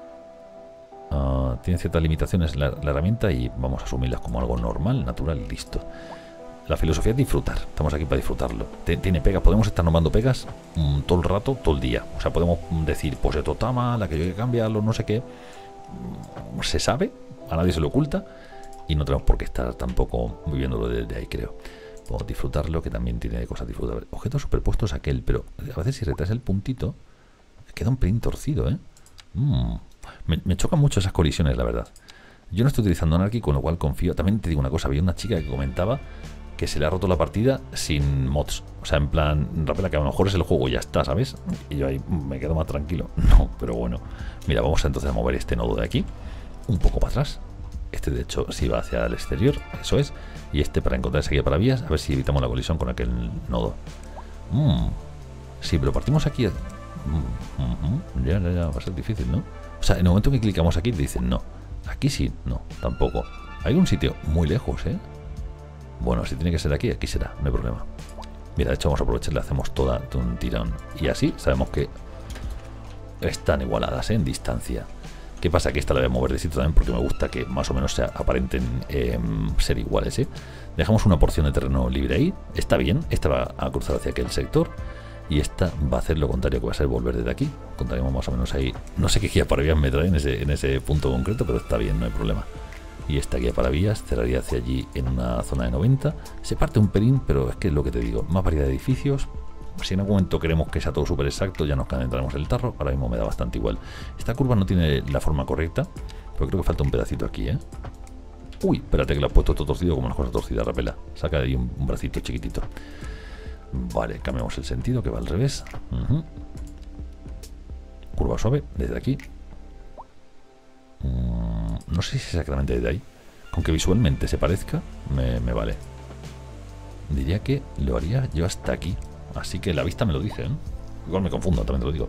S1: Tiene ciertas limitaciones la herramienta y vamos a asumirlas como algo normal, natural y listo. La filosofía es disfrutar. Estamos aquí para disfrutarlo. Tiene pegas, podemos estar nombrando pegas todo el rato, todo el día. O sea, podemos decir, pues esto está mal, aquello hay que cambiarlo, no sé qué. Se sabe, a nadie se le oculta y no tenemos por qué estar tampoco viviéndolo desde ahí, creo. Podemos disfrutarlo, que también tiene cosas disfrutables. Objetos superpuestos a aquel, pero a veces si retrasa el puntito, queda un pelín torcido, ¿eh? Me chocan mucho esas colisiones, la verdad. Yo no estoy utilizando Anarchy, con lo cual confío. También te digo una cosa, había una chica que comentaba que se le ha roto la partida sin mods. O sea, en plan, Rapela, que a lo mejor es el juego y ya está, ¿sabes? Y yo ahí me quedo más tranquilo. No, pero bueno. Mira, vamos entonces a mover este nodo de aquí un poco para atrás. Este, de hecho, sí va hacia el exterior, eso es. Y este para encontrar esa guía para vías, a ver si evitamos la colisión con aquel nodo. Sí, pero partimos aquí. Ya, va a ser difícil, ¿no? O sea, en el momento que clicamos aquí, te dicen no. Aquí sí, no, tampoco. Hay un sitio muy lejos, ¿eh? Bueno, si tiene que ser aquí, aquí será, no hay problema. Mira, de hecho vamos a aprovechar, le hacemos toda de un tirón. Y así sabemos que están igualadas, ¿eh? En distancia. ¿Qué pasa? Que esta la voy a mover de sitio también porque me gusta que más o menos se aparenten ser iguales, ¿eh? Dejamos una porción de terreno libre ahí. Está bien, esta va a cruzar hacia aquel sector. Y esta va a hacer lo contrario, que va a ser volver desde aquí. Contaremos más o menos ahí. No sé qué guía para vías me trae en ese punto concreto, pero está bien, no hay problema. Y esta guía para vías cerraría hacia allí en una zona de 90. Se parte un pelín, pero es que es lo que te digo. Más variedad de edificios. Si en algún momento queremos que sea todo súper exacto, ya nos calentaremos el tarro. Ahora mismo me da bastante igual. Esta curva no tiene la forma correcta, pero creo que falta un pedacito aquí, ¿eh? Uy, espérate que lo has puesto todo torcido como una cosa torcida, Rapela. Saca de ahí un bracito chiquitito. Vale, cambiamos el sentido, que va al revés. Curva suave, desde aquí. No sé si es exactamente desde ahí. Con que visualmente se parezca, me vale. Diría que lo haría yo hasta aquí. Así que la vista me lo dice, ¿eh? Igual me confundo, también te lo digo.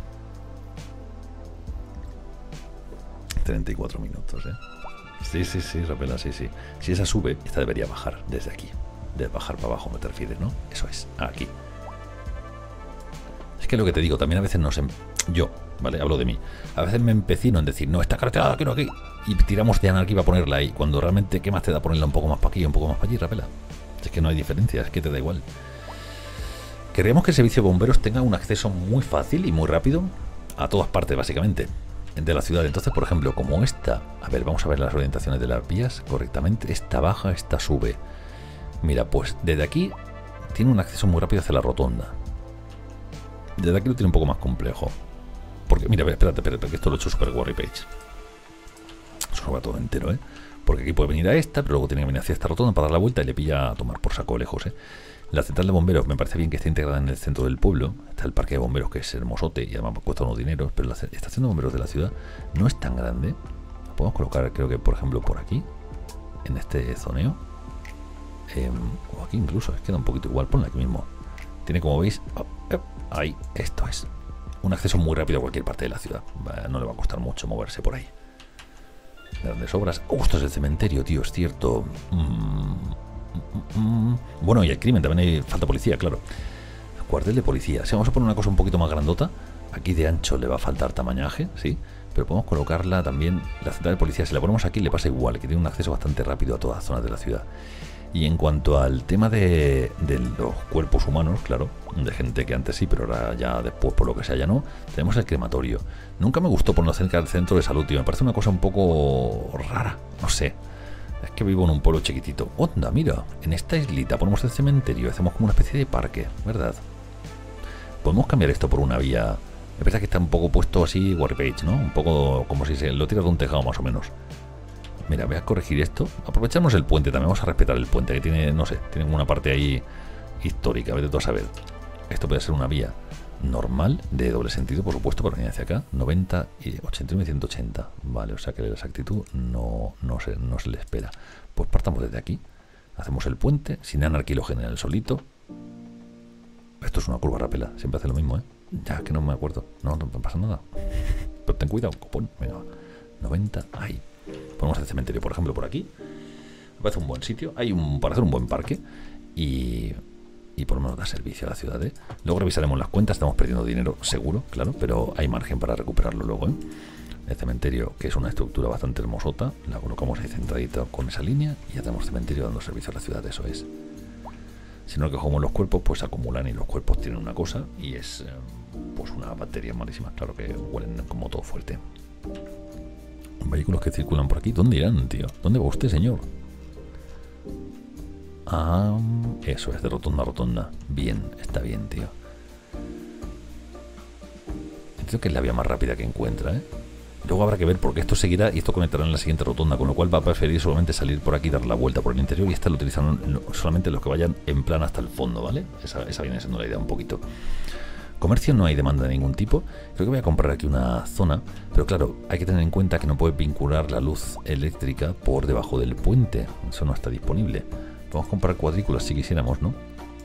S1: 34 minutos, ¿eh? Sí, Rapela, sí. Si esa sube, esta debería bajar desde aquí. De bajar para abajo, me te refieres, ¿no? Eso es, aquí. Es que lo que te digo, también a veces yo ¿vale? Hablo de mí. A veces me empecino en decir, no, esta carretera la quiero aquí. Y tiramos de anarquía para ponerla ahí. Cuando realmente, ¿qué más te da ponerla un poco más para aquí, un poco más para allí, Rapela? Es que no hay diferencia, es que te da igual. Queremos que el servicio de bomberos tenga un acceso muy fácil y muy rápido a todas partes, básicamente, de la ciudad. Entonces, por ejemplo, como esta... A ver, vamos a ver las orientaciones de las vías correctamente. Esta baja, esta sube. Mira, pues desde aquí tiene un acceso muy rápido hacia la rotonda. Desde aquí lo tiene un poco más complejo. Porque, mira, espérate, que esto lo he hecho super Warry Page. Eso va todo entero, ¿eh? Porque aquí puede venir a esta, pero luego tiene que venir hacia esta rotonda para dar la vuelta y le pilla a tomar por saco lejos, ¿eh? La central de bomberos me parece bien que esté integrada en el centro del pueblo. Está el parque de bomberos, que es hermosote y además cuesta unos dineros, pero la estación de bomberos de la ciudad no es tan grande. La podemos colocar, creo que, por ejemplo, por aquí, en este zoneo. O aquí incluso, es que da un poquito igual, ponla aquí mismo. Tiene, como veis, ahí, esto es un acceso muy rápido a cualquier parte de la ciudad. No le va a costar mucho moverse por ahí. Grandes obras. Esto es el cementerio, tío, es cierto. Bueno, y el crimen, también hay falta policía, claro. Cuartel de policía. Si vamos a poner una cosa un poquito más grandota, aquí de ancho le va a faltar tamañaje, sí, pero podemos colocarla también. La central de policía, si la ponemos aquí, le pasa igual, que tiene un acceso bastante rápido a todas las zonas de la ciudad. Y en cuanto al tema de los cuerpos humanos, claro, de gente que antes sí, pero ahora ya después, por lo que sea, ya no, tenemos el crematorio. Nunca me gustó ponerlo cerca del centro de salud, tío. Me parece una cosa un poco rara, no sé. Es que vivo en un pueblo chiquitito. Onda, mira, en esta islita ponemos el cementerio, hacemos como una especie de parque, ¿verdad? Podemos cambiar esto por una vía. Me parece que está un poco puesto así Warpage, ¿no? Un poco como si se lo tiras de un tejado más o menos. Mira, voy a corregir esto. Aprovechamos el puente también, vamos a respetar el puente, que tiene, no sé, tiene como una parte ahí histórica, vete tú a saber. Esto puede ser una vía normal, de doble sentido, por supuesto, para venir hacia acá. 90 y 81 y 180. Vale, o sea que la exactitud no se le espera. Pues partamos desde aquí. Hacemos el puente, sin anarquía general solito. Esto es una curva Rapela, siempre hace lo mismo, ¿eh? Ya que no me acuerdo. No pasa nada. Pero ten cuidado, copón. Venga, 90, ahí. Ponemos el cementerio, por ejemplo, por aquí. Me parece un buen sitio. Hay para hacer un buen parque. Y por lo menos da servicio a la ciudad, ¿eh? Luego revisaremos las cuentas. Estamos perdiendo dinero, seguro, claro, pero hay margen para recuperarlo luego, ¿eh? El cementerio, que es una estructura bastante hermosota, la colocamos ahí centradita con esa línea y hacemos cementerio dando servicio a la ciudad, eso es. Si no lo que jugamos los cuerpos, pues se acumulan y los cuerpos tienen una cosa y es pues una bacteria malísima, claro, que huelen como todo fuerte. Vehículos que circulan por aquí, ¿dónde irán, tío? ¿Dónde va usted, señor? Ah, eso es de rotonda a rotonda. Bien, está bien, tío. Entiendo que es la vía más rápida que encuentra, ¿eh? Luego habrá que ver porque esto seguirá y esto conectará en la siguiente rotonda, con lo cual va a preferir solamente salir por aquí, dar la vuelta por el interior y esta lo utilizarán solamente los que vayan en plan hasta el fondo, ¿vale? Esa viene siendo la idea un poquito. Comercio no hay demanda de ningún tipo. Creo que voy a comprar aquí una zona, pero claro, hay que tener en cuenta que no puedes vincular la luz eléctrica por debajo del puente. Eso no está disponible. Podemos comprar cuadrículas si quisiéramos, ¿no?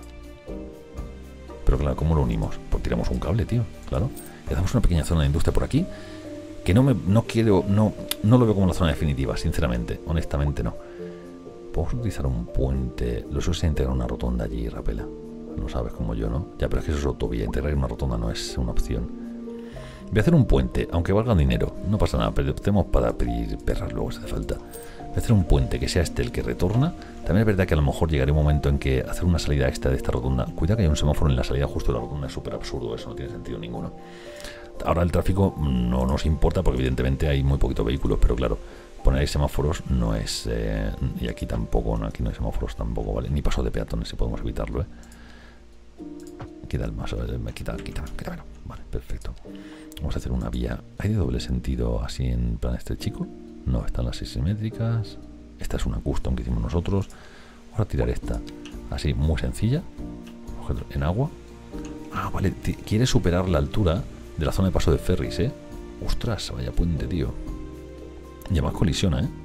S1: Pero claro, ¿cómo lo unimos? Pues tiramos un cable, tío, claro. Y hacemos una pequeña zona de industria por aquí, que no lo veo como la zona definitiva, sinceramente, honestamente no. Podemos utilizar un puente. Lo suyo es integrar una rotonda allí, Rapela. Lo sabes como yo, ¿no? Ya, pero es que eso es autovía. Integrar una rotonda no es una opción. Voy a hacer un puente, aunque valga dinero. No pasa nada, pero tenemos para pedir perras luego si hace falta. Voy a hacer un puente que sea este el que retorna. También es verdad que a lo mejor llegará un momento en que hacer una salida extra de esta rotonda. Cuidado que hay un semáforo en la salida justo de la rotonda. Es súper absurdo, eso no tiene sentido ninguno. Ahora el tráfico no nos importa porque evidentemente hay muy poquitos vehículos, pero claro, poner ahí semáforos no es... y aquí tampoco, no, aquí no hay semáforos tampoco, ¿vale? Ni paso de peatones si podemos evitarlo, ¿eh? Quita el paso, quítamelo. Vale, perfecto. Vamos a hacer una vía. ¿Hay de doble sentido así en plan este chico? No, están las asimétricas. Esta es una custom que hicimos nosotros. Vamos a tirar esta así, muy sencilla. En agua. Ah, vale, quiere superar la altura de la zona de paso de ferries, ¿eh? Ostras, vaya puente, tío. Y además colisiona, ¿eh?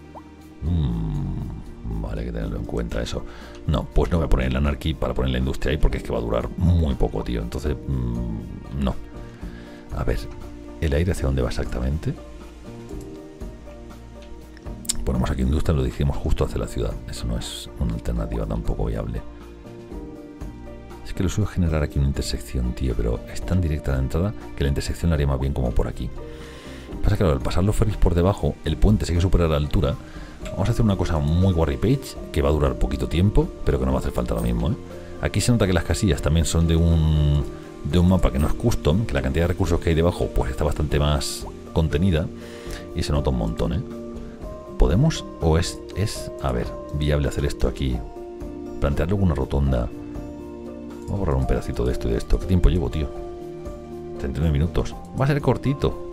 S1: Vale, hay que tenerlo en cuenta eso. No, pues no voy a poner el anarquí para poner la industria ahí porque es que va a durar muy poco, tío. Entonces, no. A ver, ¿el aire hacia dónde va exactamente? Ponemos aquí industria, lo dijimos justo hacia la ciudad. Eso no es una alternativa tampoco viable. Es que lo suelo generar aquí una intersección, tío, pero es tan directa la entrada que la intersección la haría más bien como por aquí. Pasa que al pasar los ferries por debajo, el puente sigue superar la altura. Vamos a hacer una cosa muy Warrior-Page, que va a durar poquito tiempo, pero que no va a hacer falta lo mismo, ¿eh? Aquí se nota que las casillas también son de un mapa que no es custom, que la cantidad de recursos que hay debajo pues está bastante más contenida y se nota un montón, ¿eh? ¿Podemos o es a ver, viable hacer esto aquí? Plantearle alguna rotonda. Voy a borrar un pedacito de esto y de esto. ¿Qué tiempo llevo, tío? 39 minutos. Va a ser cortito.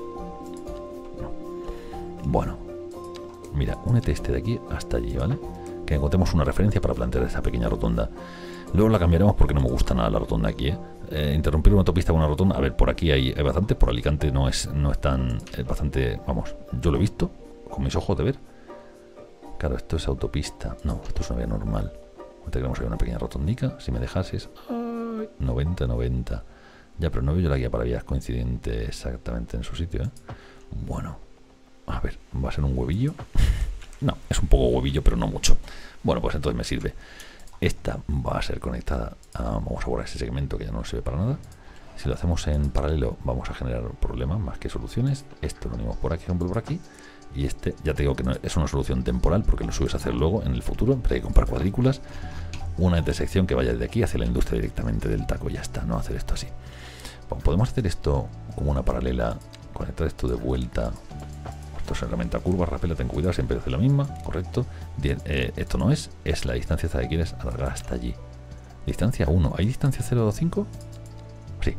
S1: Bueno, mira, únete este de aquí hasta allí, ¿vale? Que encontremos una referencia para plantear esa pequeña rotonda. Luego la cambiaremos porque no me gusta nada la rotonda aquí, ¿eh? Interrumpir una autopista con una rotonda. A ver, por aquí hay bastante, por Alicante no es tan... Es bastante, vamos, yo lo he visto con mis ojos de ver. Claro, esto es autopista. No, esto es una vía normal. Tenemos ahí una pequeña rotondica. Si me dejases... ¡Ay! 90, 90. Ya, pero no veo yo la guía para vías coincidente exactamente en su sitio, ¿eh? Bueno, a ver, ¿va a ser un huevillo? No, es un poco huevillo, pero no mucho. Bueno, pues entonces me sirve. Esta va a ser conectada a... Vamos a borrar ese segmento que ya no nos sirve para nada. Si lo hacemos en paralelo vamos a generar problemas más que soluciones. Esto lo unimos por aquí, por aquí. Y este, ya te digo que no es una solución temporal porque lo subes a hacer luego en el futuro, pero hay que comprar cuadrículas. Una intersección que vaya desde aquí hacia la industria directamente del taco. Ya está, no hacer esto así. Bueno, podemos hacer esto como una paralela, conectar esto de vuelta. Esto es herramienta curva, rapela, ten cuidado, siempre hace la misma, correcto. Esto no es la distancia hasta que quieres alargar hasta allí. Distancia 1, ¿hay distancia 0,5? Sí.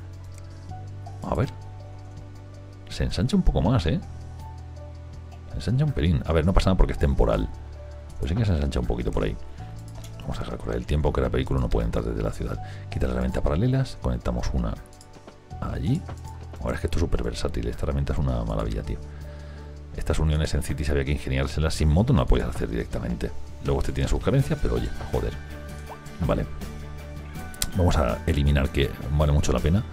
S1: A ver. Se ensancha un poco más, ¿eh? Se ensancha un pelín. A ver, no pasa nada porque es temporal. Pues sí que se ensancha un poquito por ahí. Vamos a calcular el tiempo que el vehículo no puede entrar desde la ciudad. Quitar las herramientas paralelas, conectamos una allí. Ahora es que esto es súper versátil, esta herramienta es una maravilla, tío. Estas uniones en Cities había que ingeniárselas sin moto, no la podías hacer directamente. Luego este tiene sus carencias, pero oye, joder. Vale. Vamos a eliminar, que vale mucho la pena.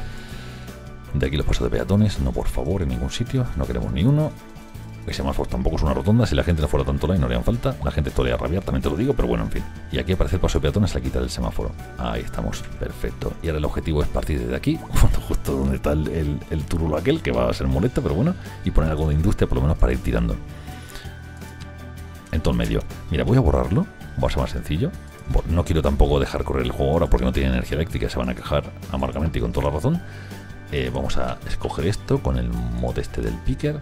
S1: De aquí los pasos de peatones, no por favor, en ningún sitio, no queremos ni uno. El semáforo tampoco es una rotonda, si la gente no fuera tanto line no harían falta. La gente esto le haría rabiar, también te lo digo, pero bueno, en fin. Y aquí aparece el paso de peatones, la quita del semáforo. Ahí estamos, perfecto. Y ahora el objetivo es partir desde aquí, justo donde está el turulo aquel, que va a ser molesta, pero bueno, y poner algo de industria por lo menos para ir tirando. En todo el medio. Mira, voy a borrarlo, va a ser más sencillo. No quiero tampoco dejar correr el juego ahora porque no tiene energía eléctrica, se van a quejar amargamente y con toda la razón. Vamos a escoger esto con el mod este del picker.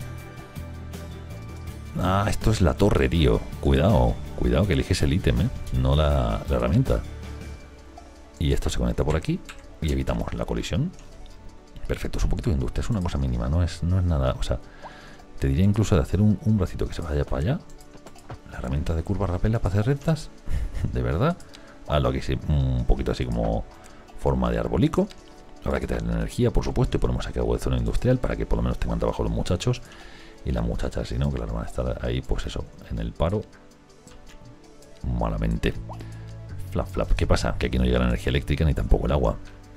S1: Ah, esto es la torre, tío. Cuidado, cuidado que eliges el ítem, no la herramienta. Y esto se conecta por aquí y evitamos la colisión. Perfecto, es un poquito de industria, es una cosa mínima, no es nada. O sea, te diría incluso de hacer un bracito que se vaya para allá. La herramienta de curva rapela para hacer rectas. De verdad. A lo que sí, un poquito así como forma de arbolico. Habrá que tener energía, por supuesto, y ponemos aquí algo de zona industrial para que por lo menos tengan trabajo los muchachos. Y las muchachas, si no, claro, van a estar ahí, pues eso, en el paro. Malamente. Flap, flap. ¿Qué pasa? Que aquí no llega la energía eléctrica ni tampoco el agua.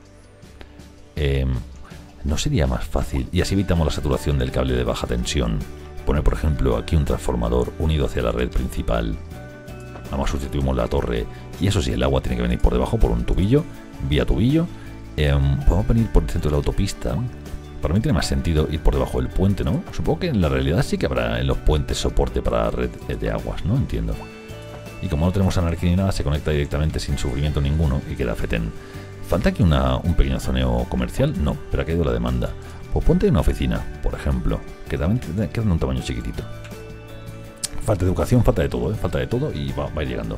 S1: ¿No sería más fácil? Y así evitamos la saturación del cable de baja tensión. Poner, por ejemplo, aquí un transformador unido hacia la red principal. Además sustituimos la torre. Y eso sí, el agua tiene que venir por debajo, por un tubillo, vía tubillo. Podemos venir por el centro de la autopista. Para mí tiene más sentido ir por debajo del puente, ¿no? Supongo que en la realidad sí que habrá en los puentes soporte para la red de aguas, ¿no? Entiendo. Y como no tenemos anarquía ni nada, se conecta directamente sin sufrimiento ninguno y queda fetén. ¿Falta aquí un pequeño zoneo comercial? No, pero ha caído la demanda. Pues ponte una oficina, por ejemplo, que también queda en un tamaño chiquitito. Falta de educación, falta de todo, ¿eh? Falta de todo y va a ir llegando.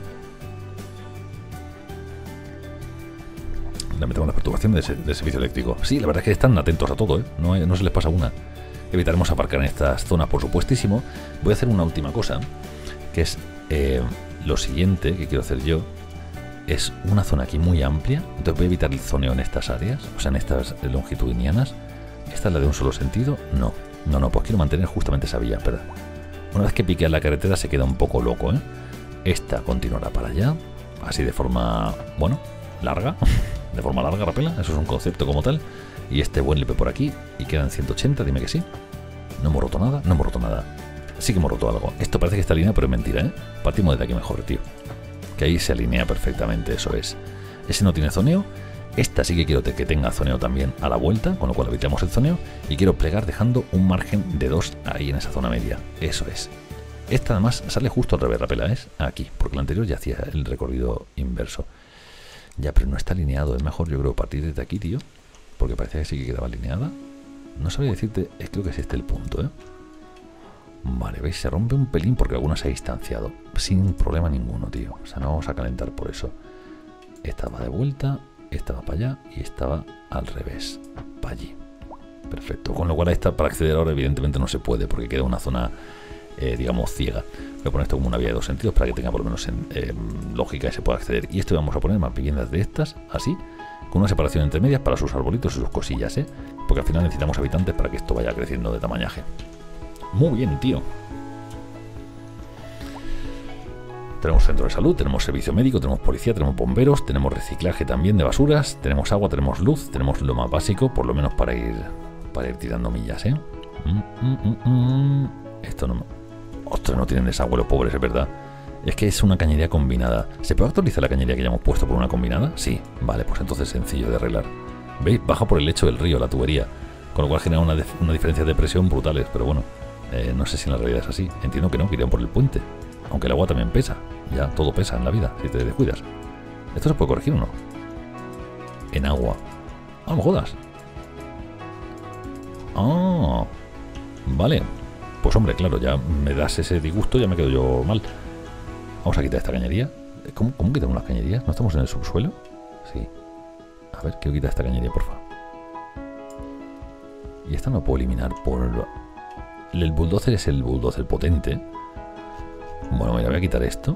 S1: Le metemos la perturbación de servicio eléctrico. Sí, la verdad es que están atentos a todo, ¿eh? No se les pasa una. Evitaremos aparcar en estas zonas, por supuestísimo. Voy a hacer una última cosa, que es lo siguiente que quiero hacer yo. Es una zona aquí muy amplia, entonces voy a evitar el zoneo en estas áreas, o sea, en estas longitudinales. ¿Esta es la de un solo sentido? No, pues quiero mantener justamente esa vía. Espera. Una vez que pique la carretera se queda un poco loco, ¿eh? Esta continuará para allá, así de forma, bueno, larga. De forma larga, rapela, eso es un concepto como tal. Y este buen lipe por aquí, y quedan 180, dime que sí. No hemos roto nada, no hemos roto nada. Sí que hemos roto algo. Esto parece que está alineado, pero es mentira, ¿eh? Partimos desde aquí mejor, tío. Que ahí se alinea perfectamente, eso es. Ese no tiene zoneo. Esta sí que quiero que tenga zoneo también a la vuelta, con lo cual evitamos el zoneo. Y quiero plegar dejando un margen de 2 ahí en esa zona media. Eso es. Esta además sale justo al revés, la pela es aquí, porque la anterior ya hacía el recorrido inverso. Ya, pero no está alineado. Es mejor, yo creo, partir desde aquí, tío. Porque parecía que sí que quedaba alineada. No sabría decirte, creo que es este el punto, ¿eh? Vale, veis, se rompe un pelín porque alguno se ha distanciado. Sin problema ninguno, tío. O sea, no vamos a calentar por eso. Esta va de vuelta, esta va para allá y esta va al revés, para allí. Perfecto. Con lo cual esta para acceder ahora evidentemente no se puede porque queda una zona, digamos, ciega. Voy a poner esto como una vía de 2 sentidos para que tenga por lo menos lógica y se pueda acceder. Y esto vamos a poner más viviendas de estas, así, con una separación entre medias para sus arbolitos y sus cosillas, ¿eh? Porque al final necesitamos habitantes para que esto vaya creciendo de tamañaje. Muy bien, tío. Tenemos centro de salud, tenemos servicio médico, tenemos policía, tenemos bomberos, tenemos reciclaje también de basuras, tenemos agua, tenemos luz, tenemos lo más básico, por lo menos para ir tirando millas, ¿eh? Esto no... Ostras, no tienen desagüe los pobres, es verdad. Es que es una cañería combinada. ¿Se puede actualizar la cañería que ya hemos puesto por una combinada? Sí, vale, pues entonces es sencillo de arreglar. ¿Veis? Baja por el lecho del río la tubería, con lo cual genera una diferencia de presión brutales, pero bueno, no sé si en la realidad es así. Entiendo que no, que irían por el puente. Aunque el agua también pesa. Ya, todo pesa en la vida, si te descuidas. ¿Esto se puede corregir o no? En agua. Ah, no jodas. Ah, vale. Pues hombre, claro, ya me das ese disgusto, ya me quedo yo mal. Vamos a quitar esta cañería. ¿Cómo quitamos las cañerías? ¿No estamos en el subsuelo? Sí. A ver, quiero quitar esta cañería, por favor. Y esta no puedo eliminar por... El bulldozer es el bulldozer potente. Bueno, mira, voy a quitar esto.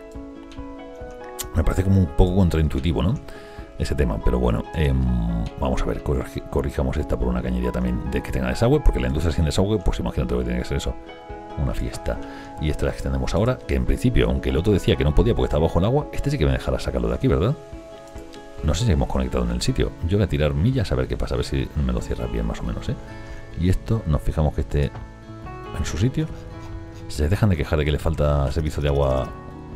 S1: Me parece como un poco contraintuitivo, ¿no? Ese tema, pero bueno, vamos a ver, corrijamos esta por una cañería también de que tenga desagüe, porque la industria sin desagüe, pues imagínate lo que tiene que ser eso, una fiesta. Y esta la extendemos ahora, que en principio, aunque el otro decía que no podía porque estaba bajo el agua, este sí que me dejará sacarlo de aquí, ¿verdad? No sé si hemos conectado en el sitio. Yo voy a tirar millas a ver qué pasa, a ver si me lo cierra bien más o menos, ¿eh? Y esto, nos fijamos que esté en su sitio. Se dejan de quejar de que le falta servicio de agua.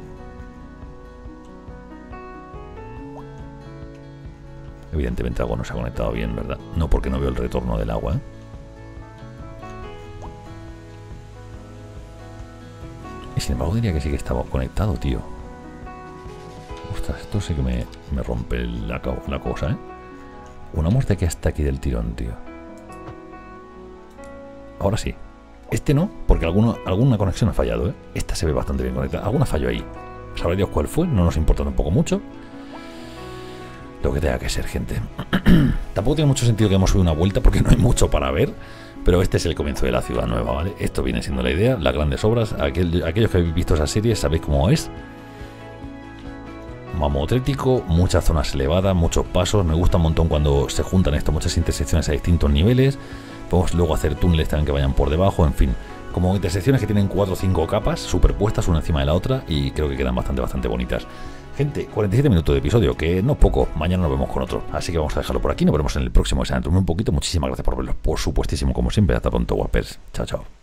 S1: Evidentemente algo no se ha conectado bien, ¿verdad? No, porque no veo el retorno del agua, ¿eh? Y sin embargo diría que sí que estaba conectado, tío. Ostras, esto sí que me rompe la cosa, ¿eh? Unamos de aquí hasta aquí del tirón, tío. Ahora sí. Este no, porque alguna conexión ha fallado, ¿eh? Esta se ve bastante bien conectada. Alguna falló ahí. Sabrá Dios cuál fue, no nos importa tampoco mucho. Lo que tenga que ser, gente. Tampoco tiene mucho sentido que hemos subido una vuelta porque no hay mucho para ver. Pero este es el comienzo de la ciudad nueva, ¿vale? Esto viene siendo la idea, las grandes obras. Aquellos que habéis visto esa serie sabéis cómo es. Mamotrético, muchas zonas elevadas, muchos pasos. Me gusta un montón cuando se juntan esto, muchas intersecciones a distintos niveles. Podemos luego hacer túneles también que vayan por debajo, en fin. Como intersecciones que tienen 4 o 5 capas superpuestas una encima de la otra y creo que quedan bastante bonitas. Gente, 47 minutos de episodio, que no es poco. Mañana nos vemos con otro. Así que vamos a dejarlo por aquí. Nos veremos en el próximo. Se han un poquito. Muchísimas gracias por verlo. Por supuestísimo, como siempre. Hasta pronto, guapers. Chao, chao.